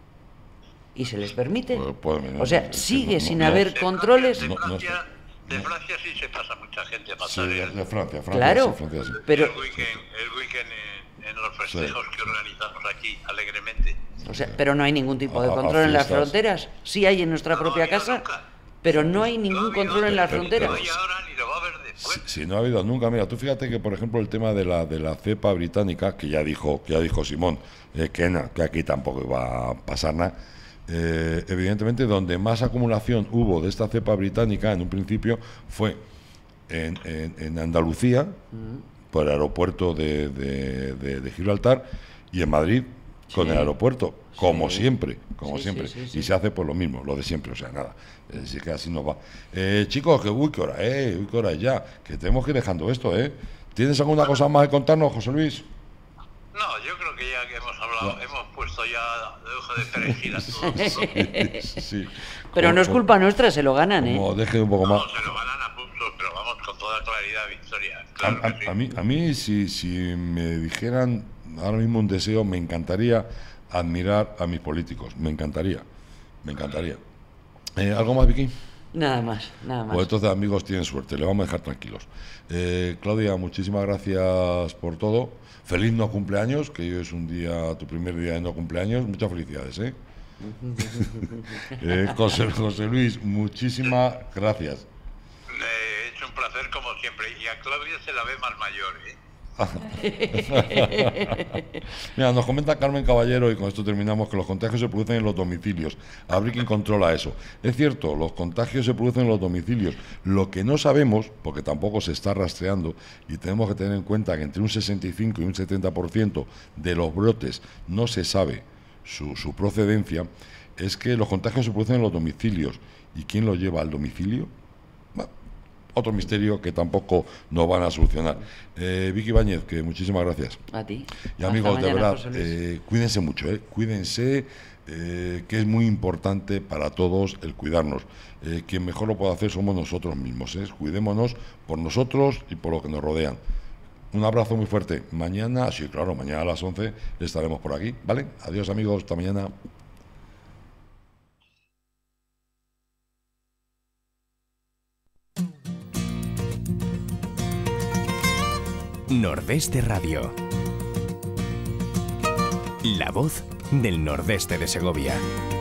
[SPEAKER 3] Y se les permite. Pues, pues, no, o sea, no, sigue no, sin no, haber
[SPEAKER 4] de
[SPEAKER 3] controles.
[SPEAKER 4] Francia, de, Francia, de Francia sí se pasa mucha gente a pasar.
[SPEAKER 2] Sí, de, de Francia, Francia.
[SPEAKER 3] Claro,
[SPEAKER 2] sí, Francia, sí.
[SPEAKER 3] pero...
[SPEAKER 4] El weekend, el weekend en, en los festejos sí. que organizamos aquí alegremente.
[SPEAKER 3] O sea, pero no hay ningún tipo de control en las fronteras. Sí hay en nuestra propia casa, nunca. Pero no hay ningún no control en las
[SPEAKER 2] pero,
[SPEAKER 3] fronteras.
[SPEAKER 4] Pero, ahora, ni lo va a haber después.
[SPEAKER 2] Si, si no ha habido nunca, mira, tú fíjate que por ejemplo el tema de la de la cepa británica, que ya dijo, que ya dijo Simón, eh, que, na, que aquí tampoco iba a pasar nada. Eh, evidentemente, donde más acumulación hubo de esta cepa británica en un principio fue en, en, en Andalucía, mm. por el aeropuerto de, de, de, de Gibraltar, y en Madrid, sí. con el aeropuerto, como sí. siempre, como sí, siempre. Sí, sí, sí. Y se hace por lo mismo, lo de siempre, o sea, nada. Así que así nos va. Eh, chicos, que uy, qué hora, eh, uy, qué hora ya, que tenemos que ir dejando esto, ¿eh? ¿Tienes alguna cosa más que contarnos, José Luis?
[SPEAKER 4] No, yo creo que ya que hemos hablado, no. hemos puesto ya de hoja de perejil a todo.
[SPEAKER 2] sí, sí.
[SPEAKER 3] Pero como, no es culpa nuestra, se lo ganan, ¿eh?
[SPEAKER 2] Como deje un poco
[SPEAKER 4] no,
[SPEAKER 2] más.
[SPEAKER 4] se lo ganan a puntos, pero vamos con toda claridad, Victoria. Claro
[SPEAKER 2] a, a,
[SPEAKER 4] sí.
[SPEAKER 2] a mí, a mí si, si me dijeran ahora mismo un deseo, me encantaría admirar a mis políticos. Me encantaría, me encantaría. Eh, ¿Algo más, Vicky?
[SPEAKER 3] Nada más, nada más.
[SPEAKER 2] Pues entonces, amigos, tienen suerte, le vamos a dejar tranquilos. Eh, Claudia, muchísimas gracias por todo. Feliz no cumpleaños, que hoy es un día, tu primer día de no cumpleaños. Muchas felicidades, ¿eh? eh José, José Luis, muchísimas gracias.
[SPEAKER 4] Eh, es un placer como siempre. Y a Claudia se la ve más mayor, ¿eh?
[SPEAKER 2] Mira, nos comenta Carmen Caballero, y con esto terminamos, que los contagios se producen en los domicilios. A ver quién controla eso. Es cierto, los contagios se producen en los domicilios. Lo que no sabemos, porque tampoco se está rastreando, y tenemos que tener en cuenta que entre un sesenta y cinco y un setenta por ciento de los brotes no se sabe su, su procedencia, es que los contagios se producen en los domicilios. ¿Y quién los lleva al domicilio? Otro misterio que tampoco nos van a solucionar. Eh, Vicky Báñez, que muchísimas gracias.
[SPEAKER 3] A ti.
[SPEAKER 2] Y amigos,
[SPEAKER 3] mañana,
[SPEAKER 2] de verdad, eh, cuídense mucho, eh, cuídense, eh, que es muy importante para todos el cuidarnos. Eh, quien mejor lo puede hacer somos nosotros mismos. Eh. Cuidémonos por nosotros y por lo que nos rodean. Un abrazo muy fuerte. Mañana, sí, claro, mañana a las once estaremos por aquí, ¿vale? Adiós, amigos, hasta mañana.
[SPEAKER 1] Nordeste Radio. La voz del Nordeste de Segovia.